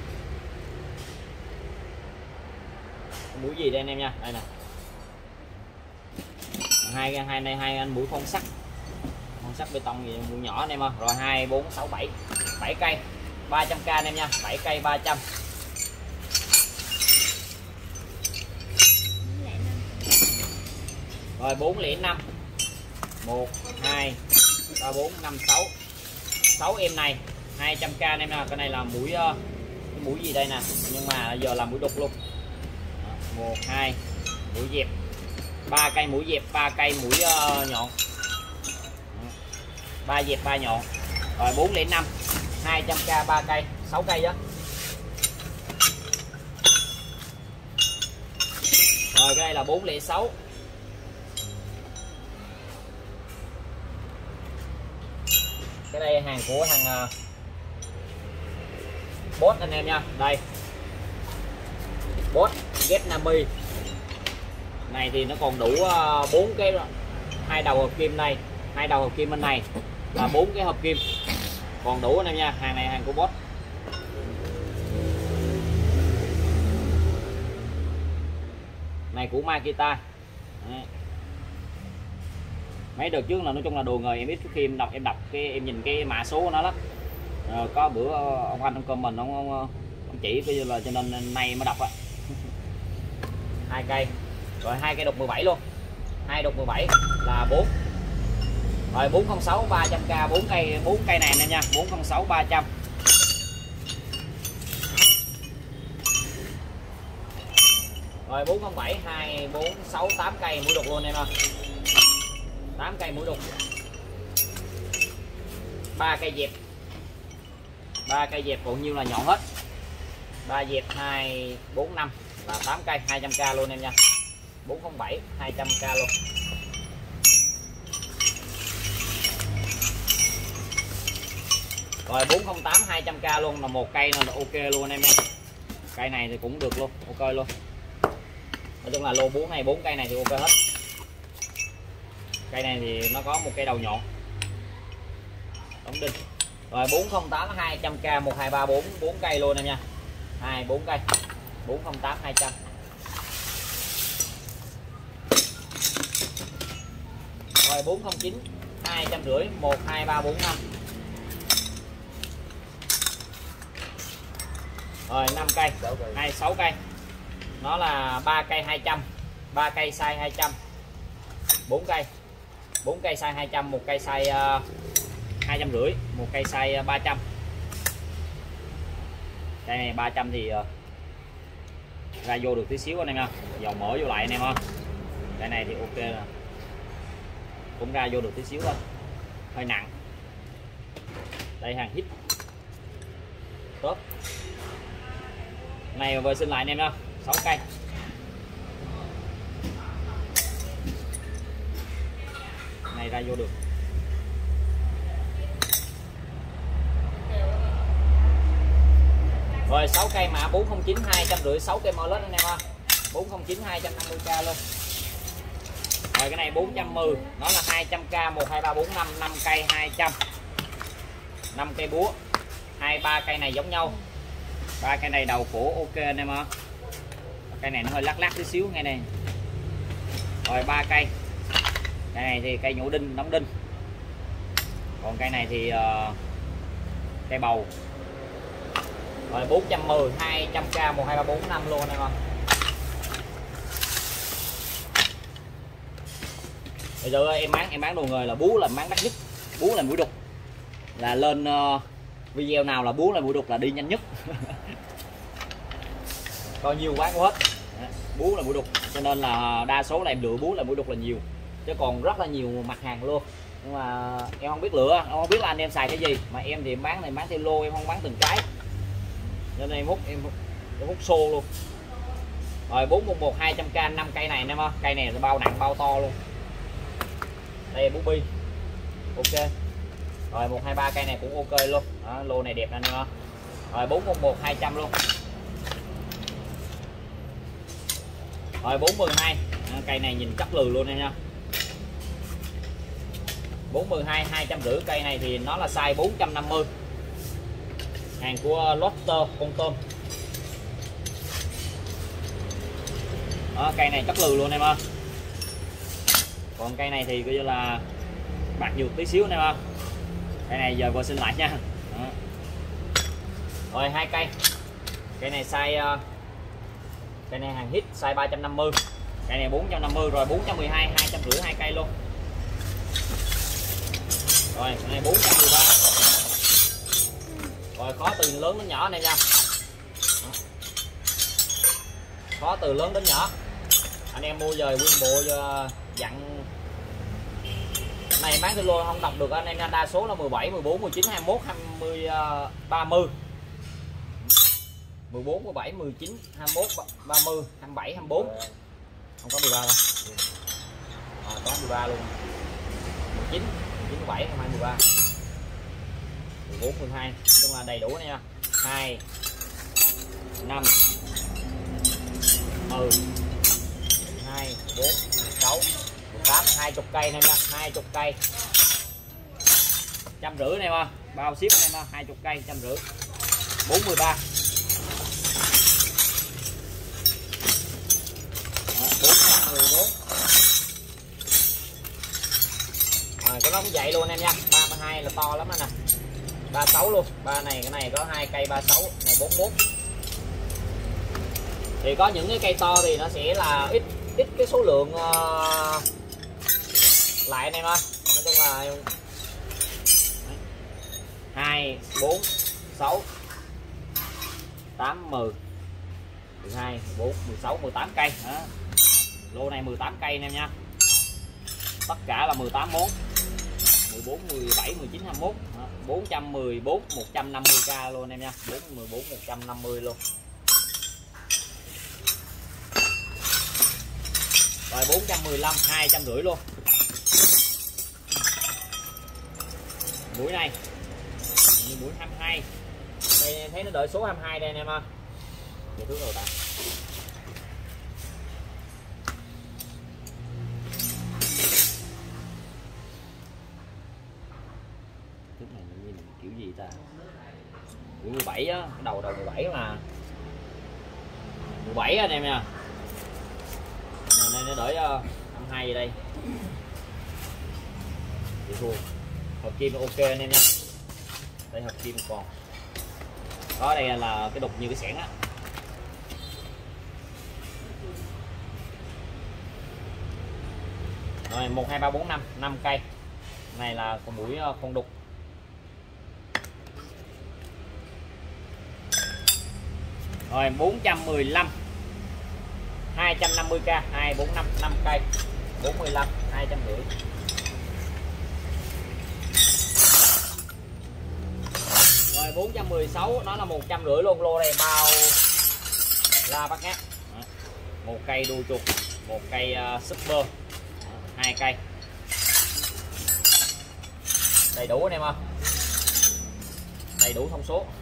mũi gì đây anh em nha, đây nè. hai hai này hai anh mũi phong sắt, phong sắt bê tông gì mũi nhỏ anh em ơi. Rồi hai bốn sáu bảy, bảy cây ba trăm k anh em nha, bảy cây ba trăm. Rồi bốn không năm một hai ba bốn năm sáu, sáu em này hai trăm k anh em nha. Cái này là mũi cái mũi gì đây nè, nhưng mà giờ là mũi đục luôn. một hai mũi dẹp, ba cây mũi dẹp, ba cây mũi uh, nhọn, ba dẹp ba nhọn. Rồi bốn không năm hai trăm k, ba cây, sáu cây đó. Rồi cái đây là bốn không sáu. Cái đây hàng của thằng uh, Boss anh em nha. Đây Boss Vietnamese này thì nó còn đủ bốn uh, cái, hai đầu hợp kim này, hai đầu hợp kim bên này là bốn cái hợp kim còn đủ anh em nha. Hàng này hàng của Boss. Này của Makita. Đấy. Mấy đợt trước là nói chung là đồ nghề em biết, khi em đọc em đọc cái em nhìn cái mã số của nó lắm. Rồi có bữa ông anh trong comment ông, ông, ông chỉ bây giờ là cho nên nay mới đọc á. Hai cây. Rồi hai cây đục mười bảy luôn. Hai đục mười bảy là bốn. Rồi bốn không sáu ba trăm k, bốn cây, bốn cây này nè nha, bốn không sáu ba trăm. Rồi bốn không bảy hai bốn sáu tám cây mũi đục luôn em ơi. tám cây mũi đục. ba cây dẹp. ba cây dẹp còn nhiêu là nhọn hết. ba dẹp hai bốn năm là tám cây, hai trăm k luôn em nha. bốn không bảy hai trăm k luôn. Rồi bốn không tám hai trăm k luôn, là một cây là ok luôn em nha. Cây này thì cũng được luôn, ok luôn. Nói chung là lô bốn này, bốn cây này thì ok hết. Cây này thì nó có một cây đầu nhọn đóng đinh. Rồi bốn không tám hai trăm k, một hai ba bốn, bốn cây luôn em nha. hai bốn cây. bốn không tám hai trăm. Rồi bốn không chín hai trăm rưỡi, một hai ba bốn năm. Rồi năm cây, hai sáu cây. Nó là ba cây hai trăm, ba cây size hai trăm, bốn cây. bốn cây size hai trăm, một cây size uh, hai trăm rưỡi, một cây size ba trăm. Cây này ba trăm thì uh, ra vô được tí xíu anh em ha. Dầu mỡ vô lại anh em ha. Cây này thì ok rồi. Cũng ra vô được tí xíu thôi. Hơi nặng. Đây hàng hit. Tốt. Này vệ sinh lại anh em ha. sáu cây. Này ra vô được. Rồi sáu cây mã bốn không chín hai trăm rưỡi, sáu cây Molex anh em ha. bốn không chín hai trăm năm mươi k luôn. Rồi cái này bốn trăm mười, nó là hai trăm k, một hai ba bốn năm, năm cây hai trăm. năm cây búa. hai ba cây này giống nhau. ba cây này đầu cổ ok anh em ha. Cây này nó hơi lắc lắc tí xíu ngay này. Rồi ba cây. Cây này thì cây nhũ đinh, đóng đinh. Còn cây này thì uh, cây bầu. Rồi bốn trăm mười, hai trăm k, một hai ba bốn năm luôn anh em ạ. Bây giờ em bán em bán đồ người là bú là bán đắt nhất, bú là mũi đục. Là lên uh, video nào là bú là mũi đục là đi nhanh nhất. Coi nhiều bán hết. Bú là mũi đục, cho nên là đa số là em lựa bú là mũi đục là nhiều. Chứ còn rất là nhiều mặt hàng luôn. Nhưng mà em không biết lựa, em không biết là anh em xài cái gì. Mà em thì em bán này bán theo lô, em không bán từng cái. Cho nên em hút em, em hút xô luôn. Rồi bốn một một hai trăm k, năm cây này em ha. Cây này là bao nặng bao to luôn. Đây bú bi. Ok. Rồi một hai ba cây này cũng ok luôn. Đó, lô này đẹp anh em ha. Rồi bốn một một hai trăm luôn. Rồi bốn mười hai, cây này nhìn chất lừ luôn em nha. bốn mười hai hai trăm rưỡi, cây này thì nó là size bốn trăm năm mươi. Hàng của Lotter con tôm. Đó, cây này chất lừ luôn em ơi. Còn cây này thì coi như là bạc nhiều tí xíu em ơi. Cây này giờ vừa xin lại nha. Đó. Rồi hai cây. Cây này size cây này hàng hit size ba trăm năm mươi. Cây này bốn trăm năm mươi. Rồi bốn trăm mười hai hai trăm rưỡi, hai cây luôn. Rồi cái này bốn trăm mười ba. Rồi khó từ lớn đến nhỏ này nha. Khó từ lớn đến nhỏ. Anh em mua về nguyên bộ dặn này bán cái lô không đọc được anh em nha. Đa số là mười bảy, mười bốn, mười chín, hai mươi mốt, hai mươi, ba mươi. mười bốn, mười bảy, mười chín, hai mươi mốt, ba mươi, hai mươi bảy, hai mươi bốn. Không có mười ba đâu. À, có mười ba luôn. mười chín, mười chín, mười bảy, hai mươi, mười ba. mười bốn, mười hai, nói chung là đầy đủ nha. hai, năm, mười, hai, bốn, sáu, mười tám, hai mươi cây này nha, hai mươi cây. Trăm rưỡi này mà, bao ship anh em ha, hai mươi cây, trăm rưỡi. bốn mươi ba. bốn trăm mười bốn. À, cái nó cũng vậy luôn em nha. ba mươi hai là to lắm anh nè. ba mươi sáu luôn. Ba này cái này có hai cây ba mươi sáu, này bốn mươi mốt. Thì có những cái cây to thì nó sẽ là ít ít cái số lượng uh, lại anh em ơi. Nói chung là hai, bốn, sáu, tám, mười, mười hai, mười bốn, mười sáu, mười tám cây. Đó. Lô này mười tám cây anh em nha. Tất cả là mười tám món. mười bốn, mười bảy, mười chín, hai mươi mốt. Đó. bốn trăm mười bốn, một trăm năm mươi k luôn em nha. bốn, mười bốn, một trăm năm mươi luôn. Rồi bốn trăm mười lăm, hai trăm rưỡi luôn. Mũi này mũi hai mươi hai. Đây thấy nó đợi số hai mươi hai đây anh em ơi. Để thước rồi ta. Thước này nó nhìn kiểu gì ta? mười bảy á, đầu đầu mười bảy mà. mười bảy anh em nha. Nên nó đợi uh, hai mươi hai đây. Vậy thua. Hợp kim ok anh em nha. Đây hợp kim còn. Đó, đây là cái đục như cái xẻng á. Rồi một hai ba bốn năm, năm cây. Này là con mũi con đục. Rồi bốn trăm mười lăm, hai trăm năm mươi k, hai bốn năm, năm cây, bốn mươi lăm, hai trăm rưỡi. Rồi bốn trăm mười sáu, nó là một trăm rưỡi luôn. Lô này bao la bát ngát. Một cây đuôi chuột, một cây uh, super, hai cây. Đầy đủ anh em ơi. Đầy đủ thông số.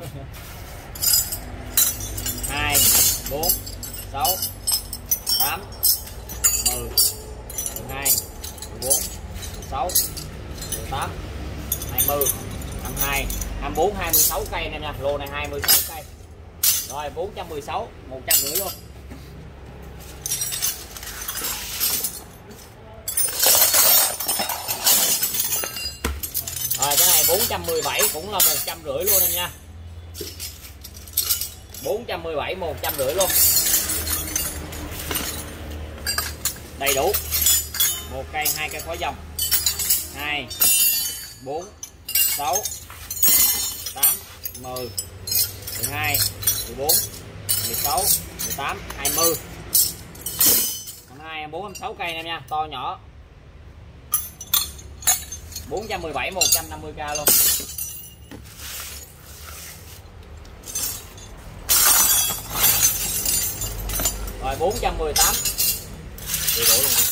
hai, bốn, sáu, tám, mười, mười hai, mười bốn, mười sáu, mười tám, hai mươi, hai mươi hai, hai mươi bốn, hai mươi sáu cây anh em nha. Lô này hai mươi sáu cây. Rồi bốn trăm mười sáu, một trăm rưỡi luôn. Rồi cái này bốn trăm mười bảy cũng là một trăm rưỡi luôn em nha. bốn trăm mười bảy, một trăm rưỡi luôn. Đầy đủ. Một cây, hai cây khói dòng. hai, bốn, sáu, tám, mười, mười hai, mười bốn, mười sáu, mười tám, hai mươi. hai mươi hai, hai mươi bốn, hai mươi sáu cây em nha, to nhỏ. bốn trăm mười bảy, một trăm năm mươi k luôn. Rồi bốn trăm mười tám. Đầy đủ luôn.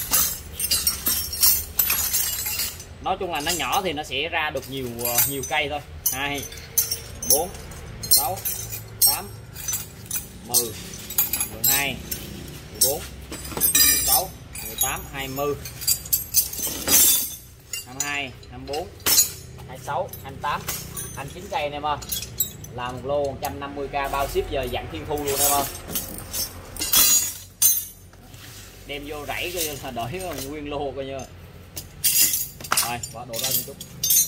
Nói chung là nó nhỏ thì nó sẽ ra được nhiều nhiều cây thôi. hai, bốn, sáu, tám, mười, mười hai, mười bốn, mười sáu, mười tám, hai mươi, hai mươi hai, hai mươi bốn, hai mươi sáu, hai mươi tám, hai mươi chín cây anh em ơi. Là một lô một trăm năm mươi k bao ship, giờ dặn thiên thu luôn em ơi. Đem vô rẫy coi như là đợi nguyên lô coi như. Rồi bỏ đồ ra một chút.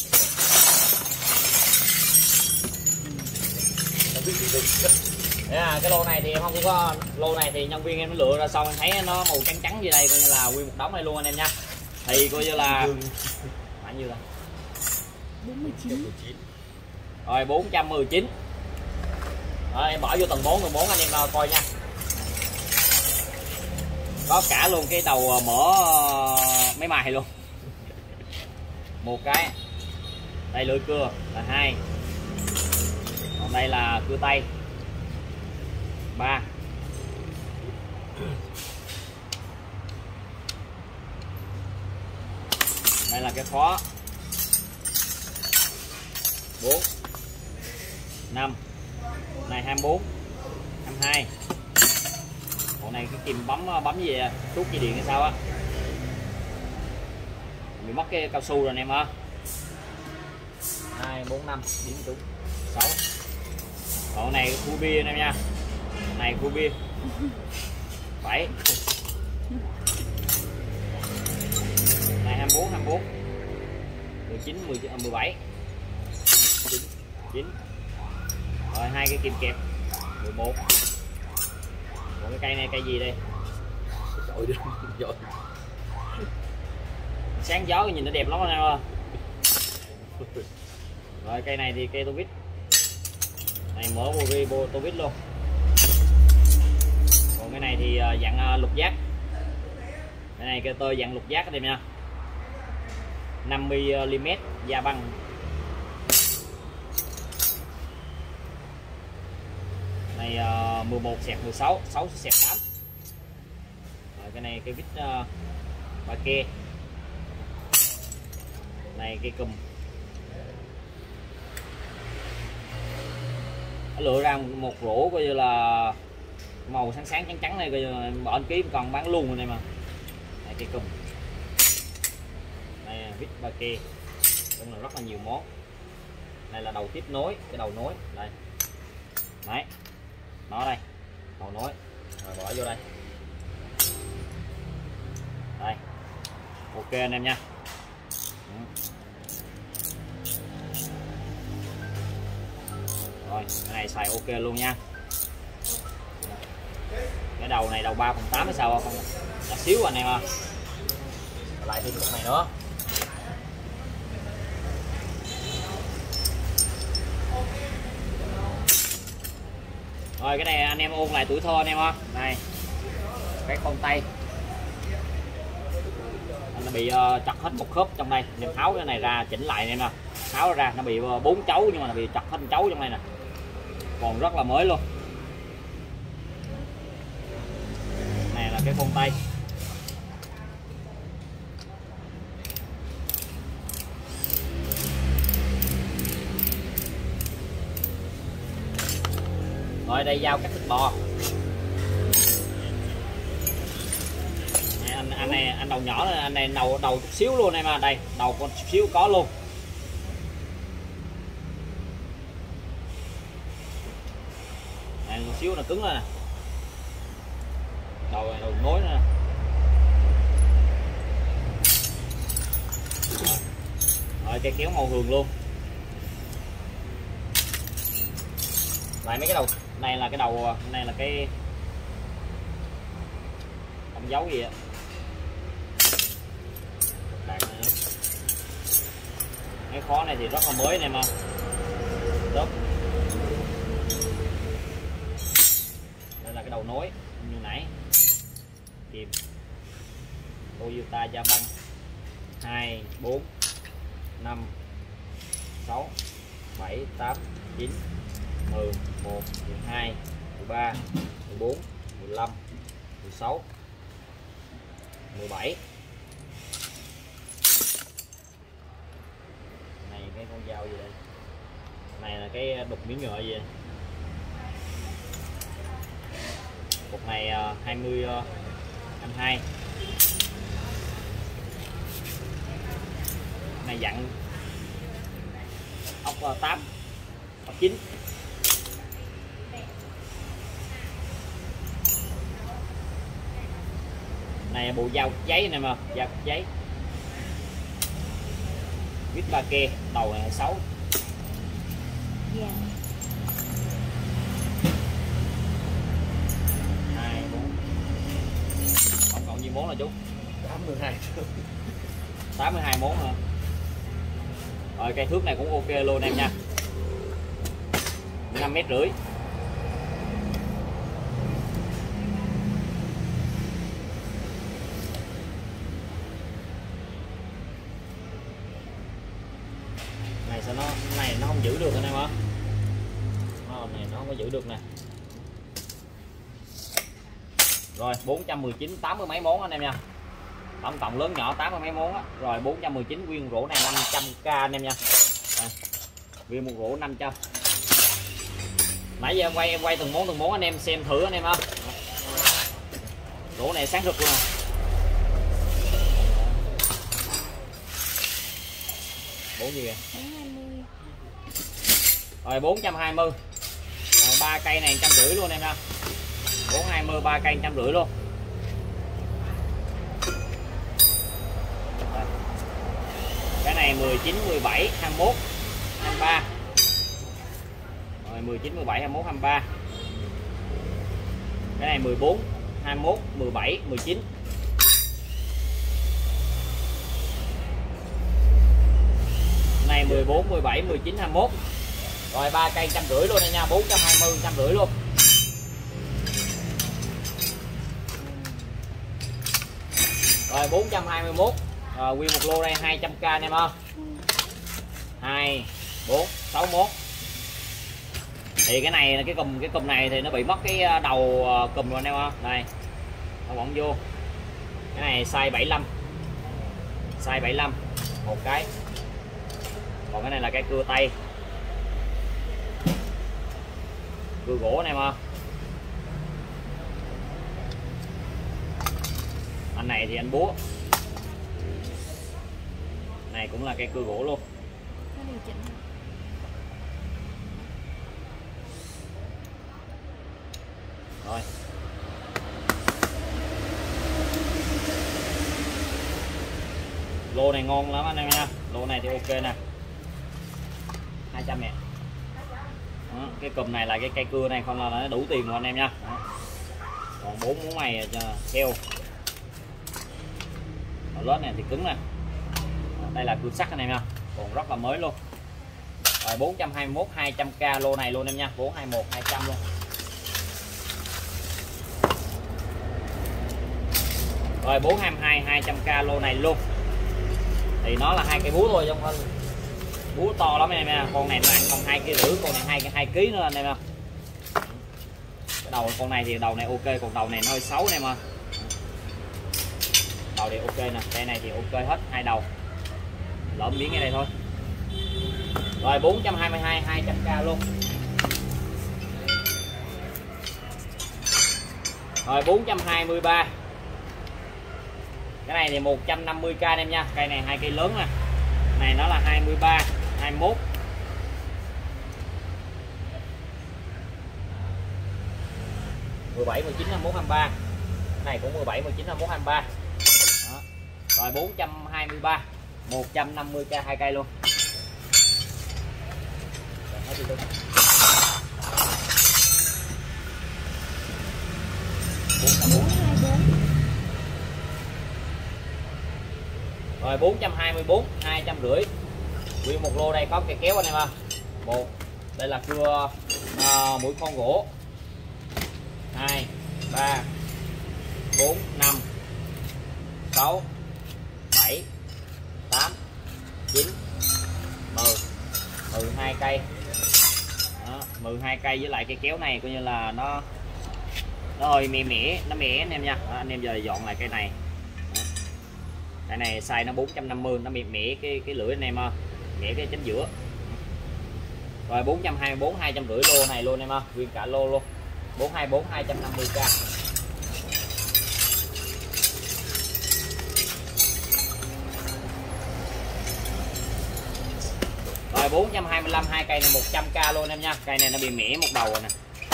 À, cái lô này thì em không có, lô này thì nhân viên em nó lựa ra xong em thấy nó màu trắng trắng như đây, coi như là nguyên một đống này luôn anh em nha. Thì coi như là bao nhiêu rồi? bốn mươi chín. Rồi bốn trăm mười chín. Rồi em bỏ vô tầng bốn, tầng bốn anh em coi nha. Có cả luôn cái đầu mỡ mấy mài luôn. Một cái. Đây lưỡi cưa là hai. Còn đây là cưa tay. ba. Đây là cái khóa. bốn. năm. Này hai mươi bốn, hai mươi hai. Còn này cái kìm bấm bấm gì à? Thuốc dây điện hay sao á. Bị mất cái cao su rồi anh em ơi. hai, bốn, năm, điểm trúng sáu. Còn này khu bia anh em nha. Này khu bia bảy. Này hai mươi bốn, hai mươi bốn, mười chín, mười bảy, chín. Rồi hai cái kim kẹp mười một. Còn cái cây này cây gì đây? Trời đi, trời. Sáng gió nhìn nó đẹp lắm anh em ơi. Rồi cây này thì cây tô vít. Này mở bô bô tô vít luôn. Còn cái này thì dạng lục giác. Cái này cây tơ dạng lục giác các em nha. năm mi li mét da băng. Này uh, mười một xẹt mười sáu, sáu xẹt tám. Rồi cái này cái vít uh, ba kê. Này cây cùm. Nó lựa ra một rổ coi như là màu sáng sáng trắng trắng này, coi như là bỏ anh ký còn bán luôn rồi này mà. Này cây cùm. Đây vít ba kê. Cũng là rất là nhiều món. Này là đầu tiếp nối, cái đầu nối đây. Đấy. Nó đây, đầu nối. Rồi bỏ vô đây. Đây. Ok anh em nha. Rồi Rồi cái này xài ok luôn nha. Cái đầu này đầu ba phần tám hay sao không? Là xíu anh em ơi. Lại thêm cục này nữa. Rồi cái này anh em ôn lại tuổi thơ anh em ơi. Này. Cái con tay. Nó bị uh, chặt hết một khớp trong đây, em tháo cái này ra chỉnh lại em nè, tháo ra nó bị bốn uh, chấu nhưng mà nó bị chặt hết chấu trong đây nè, còn rất là mới luôn. Này là cái con tay. Rồi đây dao cắt thịt bò. Anh, anh này anh đầu nhỏ anh này đầu đầu chút xíu luôn em à, đây đầu con chút xíu có luôn. Này một xíu là cứng rồi nè, đầu này đầu nối nè. Rồi, rồi cây kéo màu hường luôn. Lại mấy cái đầu này là cái đầu này là cái không dấu gì á. Cái khó này thì rất là mới anh em ạ. Đó. Đây là cái đầu nối như nãy. Kìm Toyota Japan hai, bốn, năm, sáu, bảy, tám, chín, mười, một, mười hai, mười ba, mười bốn, mười lăm, mười sáu, mười bảy. Này cái con dao gì đây? Này là cái đục miếng nhựa gì đây? Cục này hai mươi anh hai. Này dặn ốc tám, ốc chín. Này bộ dao giấy này mà, dao giấy. Vít ba kê, đầu này sáu. Dạ. hai, bốn. Tổng cộng nhiêu món là chú? tám mươi hai. tám mươi hai món hả? Rồi cây thước này cũng ok luôn em nha. năm mét rưỡi. Này sao nó này nó không giữ được anh em hả? Nó này nó không có giữ được nè. Rồi bốn trăm mười chín, tám mươi mấy món anh em nha. Tổng cộng lớn nhỏ tám mươi mấy món á. Rồi bốn trăm mười chín nguyên rổ này năm trăm k anh em nha. Đây. Nguyên một rổ năm trăm. Nãy giờ em quay em quay từng món từng món anh em xem thử anh em ha. Rổ này sáng rực luôn. Bốn gì kìa? bốn hai mươi. Rồi bốn trăm hai mươi. Rồi ba cây này một trăm rưỡi luôn em ha. bốn hai mươi ba cây một trăm rưỡi luôn. Rồi. Cái này mười chín, mười bảy, hai mươi mốt, hai mươi ba. Rồi mười chín, mười bảy, hai mươi mốt, hai mươi ba. Cái này mười bốn, hai mươi mốt, mười bảy, mười chín. Này mười bốn, mười bảy, mười chín, hai mươi mốt. Rồi ba cây một trăm rưỡi luôn đây nha, bốn trăm hai mươi, một trăm rưỡi luôn. Rồi bốn trăm hai mươi mốt. Rồi nguyên một lô đây hai trăm k anh em ơi. hai, bốn, sáu mốt. Thì cái này cái cùm cái cùm này thì nó bị mất cái đầu cùm rồi anh em ơi. Đây. Nó bỏng vô. Cái này size bảy mươi lăm. Size bảy mươi lăm một cái. Còn cái này là cái cưa tay. Cưa gỗ anh em ơi. Anh này thì anh búa. Này cũng là cây cưa gỗ luôn. Có điều chỉnh. Rồi. Lô này ngon lắm anh em nha. Lô này thì ok nè. hai trăm nè. Đó, cái cùm này là cái cây cưa này, không là nó đủ tiền rồi anh em nha. Đó. Còn bốn món này keo. Lót này thì cứng nè. Đây là cưa sắt anh em nha, còn rất là mới luôn. Rồi bốn trăm hai mươi mốt hai trăm k lô này luôn em nha, bốn hai mốt hai trăm luôn. Rồi bốn hai hai hai trăm k lô này luôn. Thì nó là hai cây búa thôi, không búa to lắm em nha. Con này nó ăn còn hai cây rưỡi, con này hai hai ký nữa anh em nha. Cái đầu con này thì đầu này ok, còn đầu này nó hơi xấu anh em ơi. Đầu thì ok nè, cây này thì ok hết hai đầu. Lỡ miếng ngay đây thôi. Rồi bốn trăm hai mươi hai hai trăm k luôn. Rồi bốn trăm hai mươi ba. Cái này thì một trăm năm mươi k em nha. Cây này hai cây lớn nè. Này nó là hai mươi ba, hai mươi mốt. mười bảy, mười chín, hai mươi mốt, hai mươi ba. Cái này cũng mười bảy, mười chín, hai mươi mốt, hai mươi ba. Đó. Rồi bốn trăm hai mươi ba, một trăm năm mươi k hai cây luôn. Rồi bốn trăm hai mươi bốn, hai trăm rưỡi. Nguyên một lô đây có cây kéo anh em ơi. Một, đây là cưa à, mũi khoan gỗ. hai, ba, bốn, năm, sáu, bảy, tám, chín, mười, mười hai cây. Đó, mười hai cây với lại cây kéo này coi như là nó nó hơi mẻ mẻ, nó mẻ anh em nha. Đó, anh em giờ dọn lại cây này. Đó. Cái này size nó bốn trăm năm mươi, nó mẻ mẻ cái cái lưỡi anh em ơi, mẻ cái chính giữa. Rồi bốn trăm hai mươi bốn, hai trăm rưỡi lô này luôn em ơi, nguyên cả lô luôn. bốn hai bốn, hai trăm năm mươi k. Rồi bốn trăm hai mươi lăm, hai cây này một trăm k luôn em nha. Cây này nó bị mẻ một đầu rồi nè.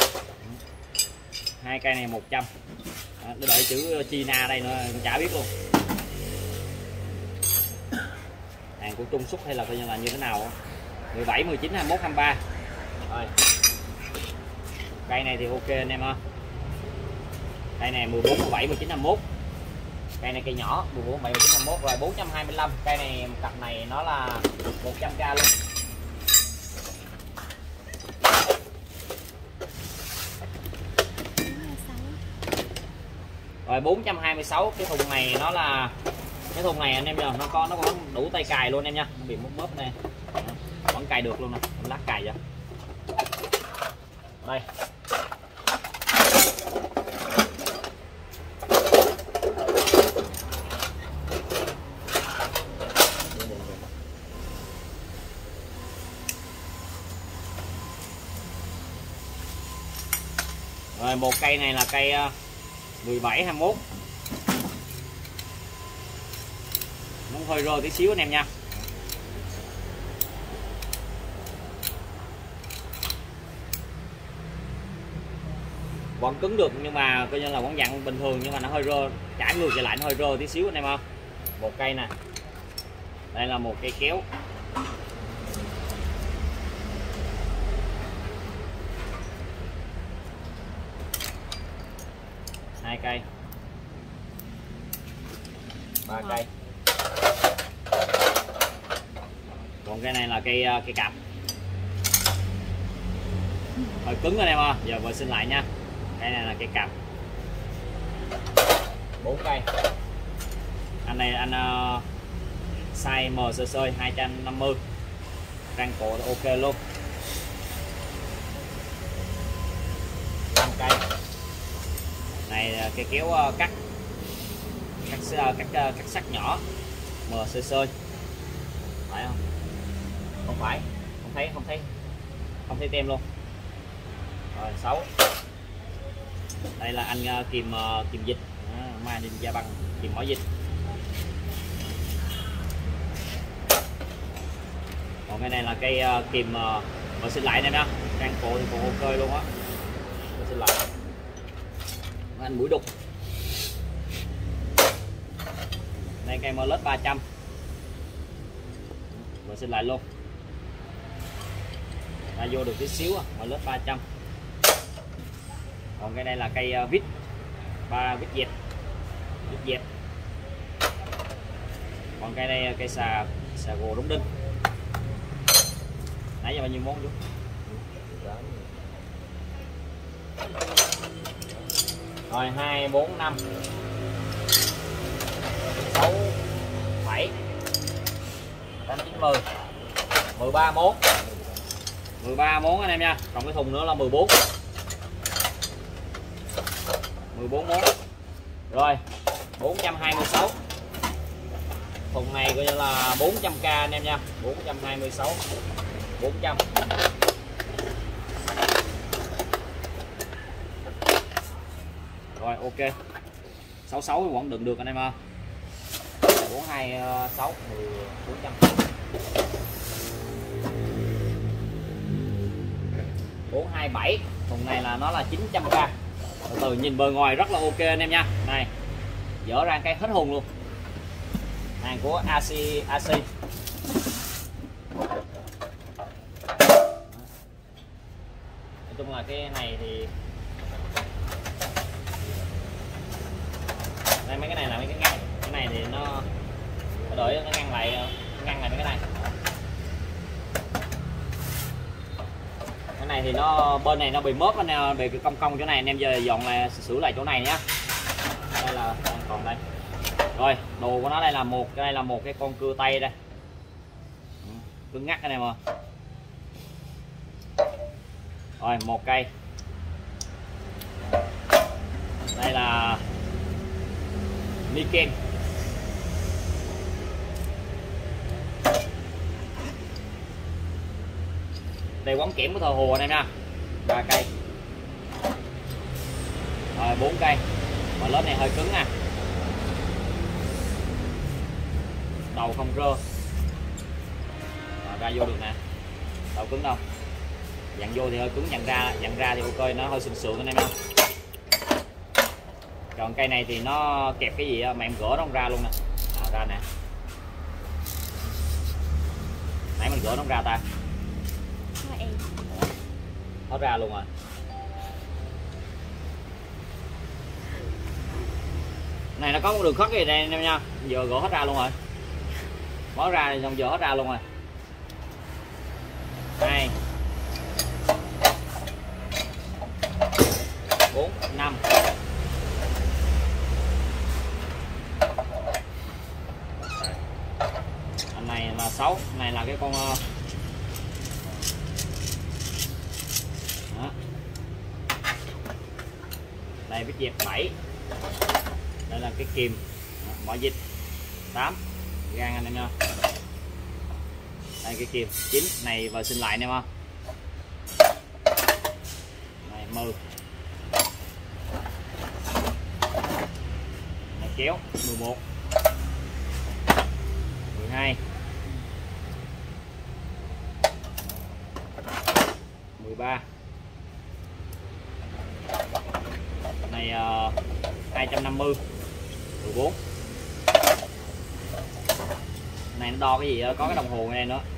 Hai cây này một trăm. Đó, nó đợi chữ China đây nữa chả biết luôn. Hàng của Trung Xuất hay là coi như là như thế nào. mười bảy, mười chín, hai mươi mốt, hai mươi ba. Rồi. Cây này thì ok anh em ơi. Cây này mười bốn, mười bảy, mười chín, hai mươi mốt. Cây này cây nhỏ mười bốn, mười bảy, mười chín, hai mươi mốt. Rồi bốn trăm hai mươi lăm. Cây này cặp này nó là một trăm k luôn. Rồi bốn trăm hai mươi sáu. Cái thùng này nó là cái thùng này anh em nhờ, nó có nó có đủ tay cài luôn em nha. Nó bị mút mớp này. Vẫn cài được luôn nè, lát cài vậy. Đây. Rồi một cây này là cây mười bảy, hai mươi mốt. Nó hơi rơi tí xíu anh em nha. Vẫn cứng được nhưng mà coi như là vẫn dạng bình thường, nhưng mà nó hơi rơ, trả ngược trở lại nó hơi rơ tí xíu anh em ơi. Một cây nè. Đây là một cây kéo. Hai cây. Ba cây. Còn cây này là cây cây cặp. Hơi cứng anh em ơi. Giờ vệ sinh lại nha. Cây này là cây cặp. Bốn cây. Anh này anh uh, size M sơ sơi hai trăm năm mươi. Răng cổ ok luôn. năm cây. Này cây kéo uh, cắt cắt uh, cắt, uh, cắt sắt nhỏ M sơ sơi. Phải không? Không phải. Không thấy không thấy. Không thấy tem luôn. Rồi sáu. Đây là anh uh, kìm uh, kìm dịch, à, mai đi ra bằng kìm mỏi dịch. Còn cái này là cây uh, kìm uh, mà xin lại em nha. Răng cổ thì còn ok luôn á. Xin lại. Anh mũi đục. Đây cây Merlot ba trăm. Và xin lại luôn. ra vô được tí xíu, mở lớp ba trăm. Còn cái đây là cây uh, vít ba vít dẹp, vít dẹp. Còn cây đây cây xà xà gồ đóng đinh. Nãy giờ bao nhiêu món chú? Rồi hai bốn năm sáu bảy tám chín mười mười ba món, mười ba món anh em nha. Còn cái thùng nữa là mười bốn, mười bốn món. Rồi bốn trăm hai mươi sáu, thùng này coi như là bốn trăm k anh em nha. Bốn trăm hai mươi sáu, bốn trăm. Rồi ok, sáu sáu vẫn đựng được anh em ơi. Bốn hai sáu bốn trăm, bốn hai bảy, thùng này là nó là chín trăm k. Từ từ nhìn bề ngoài rất là ok anh em nha. Này dỡ ra cái hết hồn luôn, hàng của a xê a xê. Nói chung là cái này thì đây, mấy cái này là mấy cái ngăn, cái này thì nó đợi nó ngăn lại, ngăn lại mấy cái này. Cái này thì nó bên này nó bị mớp anh em, bị cái cong cong chỗ này anh em giờ dọn lại sửa lại chỗ này nhé. Đây là còn đây. Rồi đồ của nó đây là một cái đây là một cái con cưa tay đây, cứng ngắt anh em ơi. Rồi một cây, đây là Niken. Đây quấn kẽm của thợ hồ anh em nha. Ba cây, rồi bốn cây. Mà lớp này hơi cứng nè, đầu không rơ. Rồi, ra vô được nè, đầu cứng đâu. Dặn vô thì hơi cứng, dặn ra dặn ra thì ok, nó hơi sườn sườn anh em nha. Còn cây này thì nó kẹp cái gì mà em gỡ nó không ra luôn nè. À, ra nè, nãy mình gỡ nó không ra ta, nó ra luôn rồi. Này nó có một đường khớt gì đây anh em nha, giờ gỡ hết ra luôn rồi, bỏ ra thì xong giờ hết ra luôn rồi. Hai bốn năm anh này là sáu, này là cái con đó. Đây vít dẹp bảy, đây là cái kìm mỏ dịch tám gan anh em nha. Đây cái kìm chín này và xin lại anh em ha. Này mười, này kéo mười một, mười hai, mười ba, này uh, hai trăm năm mươi, mười bốn. Này nó đo cái gì đó, có cái đồng hồ này nữa.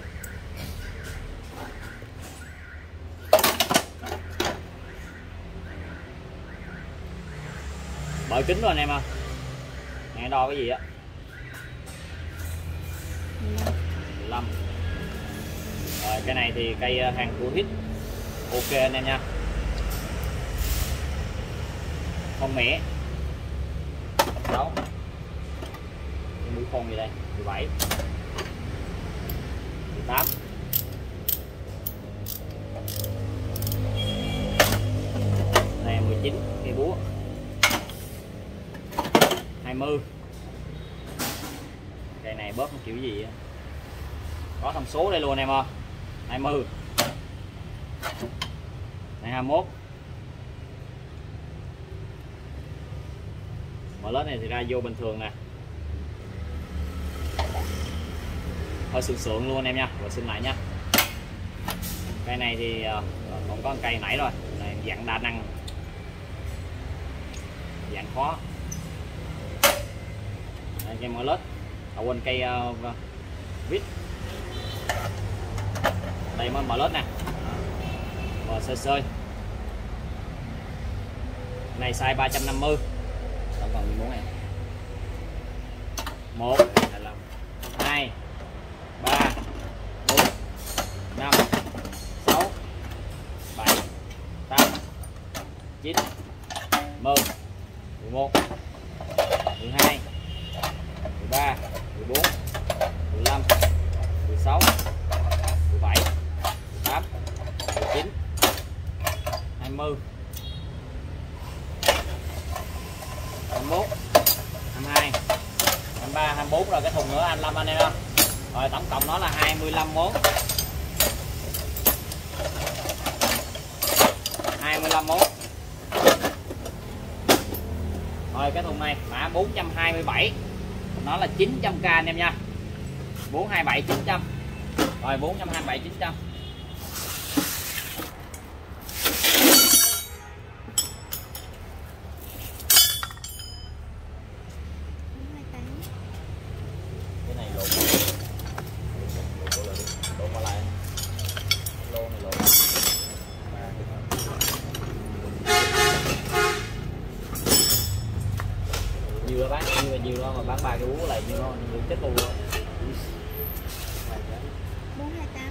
Bởi kính rồi anh em à. Này đo cái gì á? mười lăm. Rồi cái này thì cây hàng của hit. Ok anh em nha. Không mẻ. Đó. Cái mũi con gì đây? mười bảy. mười tám. Này mười chín, cây búa. hai mươi. Cây này bóp kiểu gì á. Có thông số đây luôn em ơi. hai mươi. Này hai mươi mốt. Mở lớp này thì ra vô bình thường nè. Hơi sườn sườn luôn em nha. Rồi xin lại nha. Cây này thì còn có một cây nãy rồi. Này dạng đa năng, dạng khó. Đây, cây mở lớp. À, quên cây uh, vít. Đây mới mở lớp nè. Và sơi sơi. Này size ba trăm năm mươi. Tổng cộng món này. một, hai, ba, bốn, năm, sáu, bảy, tám, chín, mười, mười một, mười hai, mười ba, mười bốn, mười lăm, mười sáu, mười bảy, mười tám, mười chín, hai mươi, hai mươi mốt, hai mươi hai, hai mươi ba, hai mươi bốn rồi cái thùng nữa anh Lâm anh em ơi. Rồi tổng cộng nó là hai mươi lăm món. hai mươi lăm món. Rồi cái thùng này mã bốn trăm hai mươi bảy. Nó là chín trăm k anh em nha. bốn hai bảy chín trăm. Rồi bốn trăm hai mươi bảy chín trăm. Cái này lộn. Lộn qua lại. Lô này lộn. Dưa bán như là dưa đó mà bán ba cái búa lại như nó như chết luôn. bốn hai tám.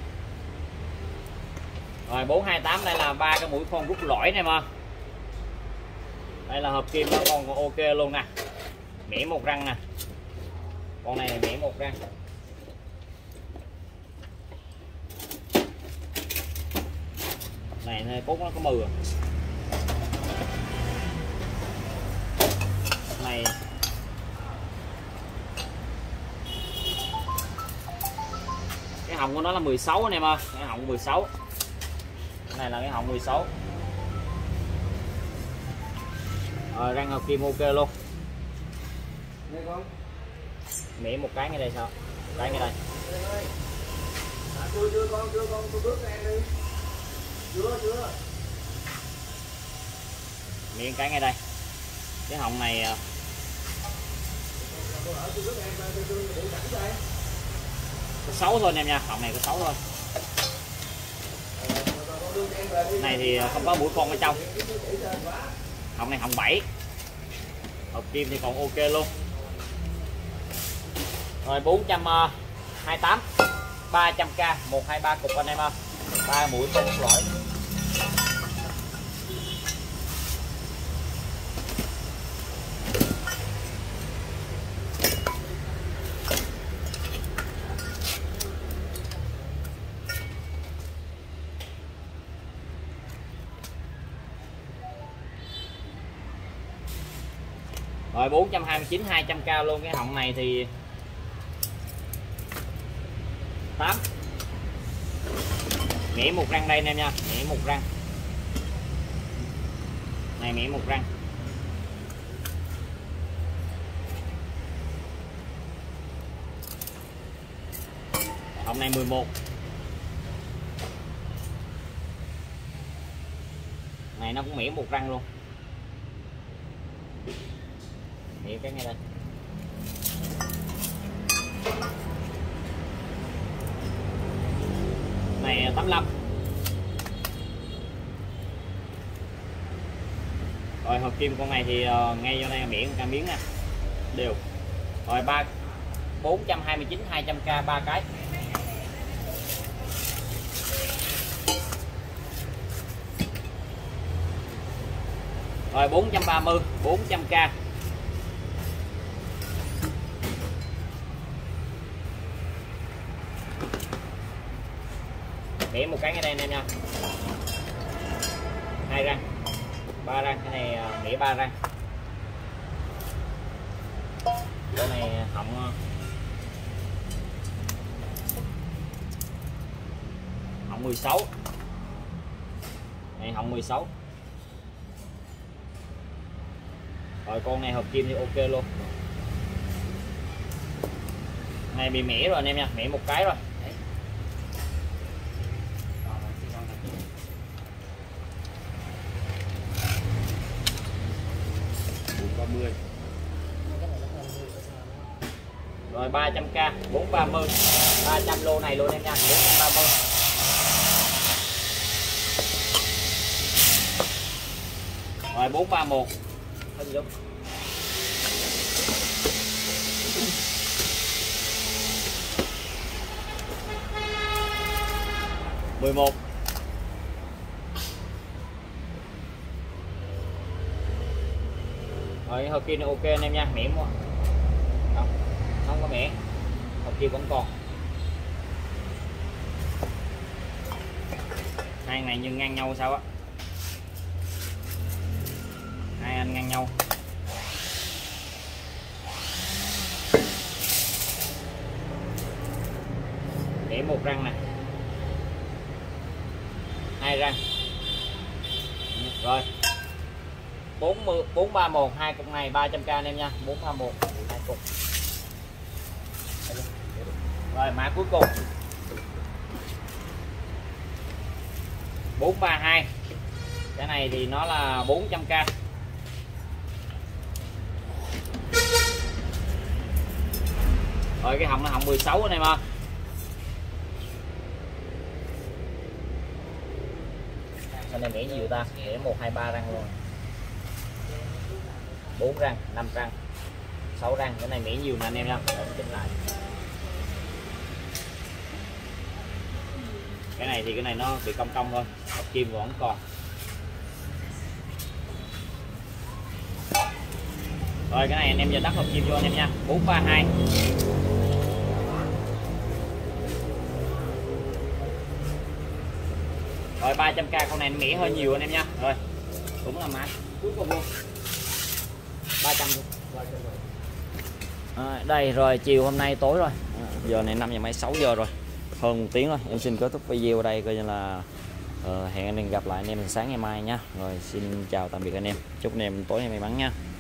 Rồi bốn hai tám đây là ba cái mũi khoan rút lõi này mà. Đây là hộp kim nó còn còn ok luôn nè. Mẻ một răng nè. Con này mẻ một răng. Này cốt nó có mười. Này cái họng của nó là mười sáu anh em ơi, cái họng mười sáu. Cái này là cái họng mười sáu. Rồi răng hợp kim ok luôn. Mẻ một cái ngay đây sao? Một cái ngay đây. Chưa chưa con chưa con tôi bước em đi. Chưa chưa. Mẻ cái ngay đây. Cái họng này có sáu thôi anh em nha, họng này có sáu thôi. Này thì không có mũi khoan ở trong. Họng này họng bảy. Hộp kim thì còn ok luôn. Rồi bốn trăm hai mươi tám, ba trăm k, một hai ba cục anh em ơi. ba mũi khoan lõi. Rồi bốn trăm hai mươi chín, hai trăm k luôn. Cái họng này thì tám. Mẻ một răng đây anh em nha, mẻ một răng. Này mẻ một răng. Họng này mười một. Này nó cũng mẻ một răng luôn. Mẻ cái ngay đây. Này tám mươi lăm. Rồi hộp kim con này thì uh, ngay vô đây miệng cả miếng nè. Đều. Rồi ba bốn trăm hai mươi chín, hai trăm k ba cái. Rồi bốn trăm ba mươi, bốn trăm k. Mẻ một cái ngay đây anh em nha. Hai răng, ba răng, cái này mẻ ba răng. Cái này họng họng mười sáu. Này họng mười sáu. Rồi con này hộp kim thì ok luôn. Này bị mẻ rồi anh em nha, mẻ một cái rồi. Rồi ba trăm k, bốn ba mươi, ba trăm lô này luôn em nha, bốn trăm ba mươi. Rồi bốn ba một. Có gì đâu. mười một. Rồi hộp kim này ok anh em nha, mẻ quá. Không, không có mẻ. Hộp kim vẫn còn. Hai này nhưng ngang nhau sao á? Hai anh ngang nhau. Để một răng nè. Hai răng. Rồi. bốn mươi bốn ba một hai cục này ba trăm k anh em nha, bốn ba một hai cục. Rồi mã cuối cùng. bốn ba hai. Cái này thì nó là bốn trăm k. Rồi cái họng là họng mười sáu anh em ơi. Cái này mẻ nhiều ta, mẻ một hai ba răng luôn. bốn răng, năm răng, sáu răng, cái này mẻ nhiều nè anh em nha. Chỉnh lại. Cái này thì cái này nó bị cong cong thôi, hộp kim vẫn còn. Rồi cái này anh em giờ đắp hộp kim vô anh em nha, bốn ba hai. Rồi ba trăm k con này mẻ hơi nhiều anh em nha. Rồi cũng là mã cuối cùng luôn, ba trăm luôn. À, đây rồi chiều hôm nay tối rồi, à, giờ này năm giờ mấy sáu giờ rồi, hơn một tiếng rồi. Em xin kết thúc video ở đây coi như là uh, hẹn anh em gặp lại anh em sáng ngày mai nhé. Rồi xin chào tạm biệt anh em, chúc anh em tối nay may mắn nha.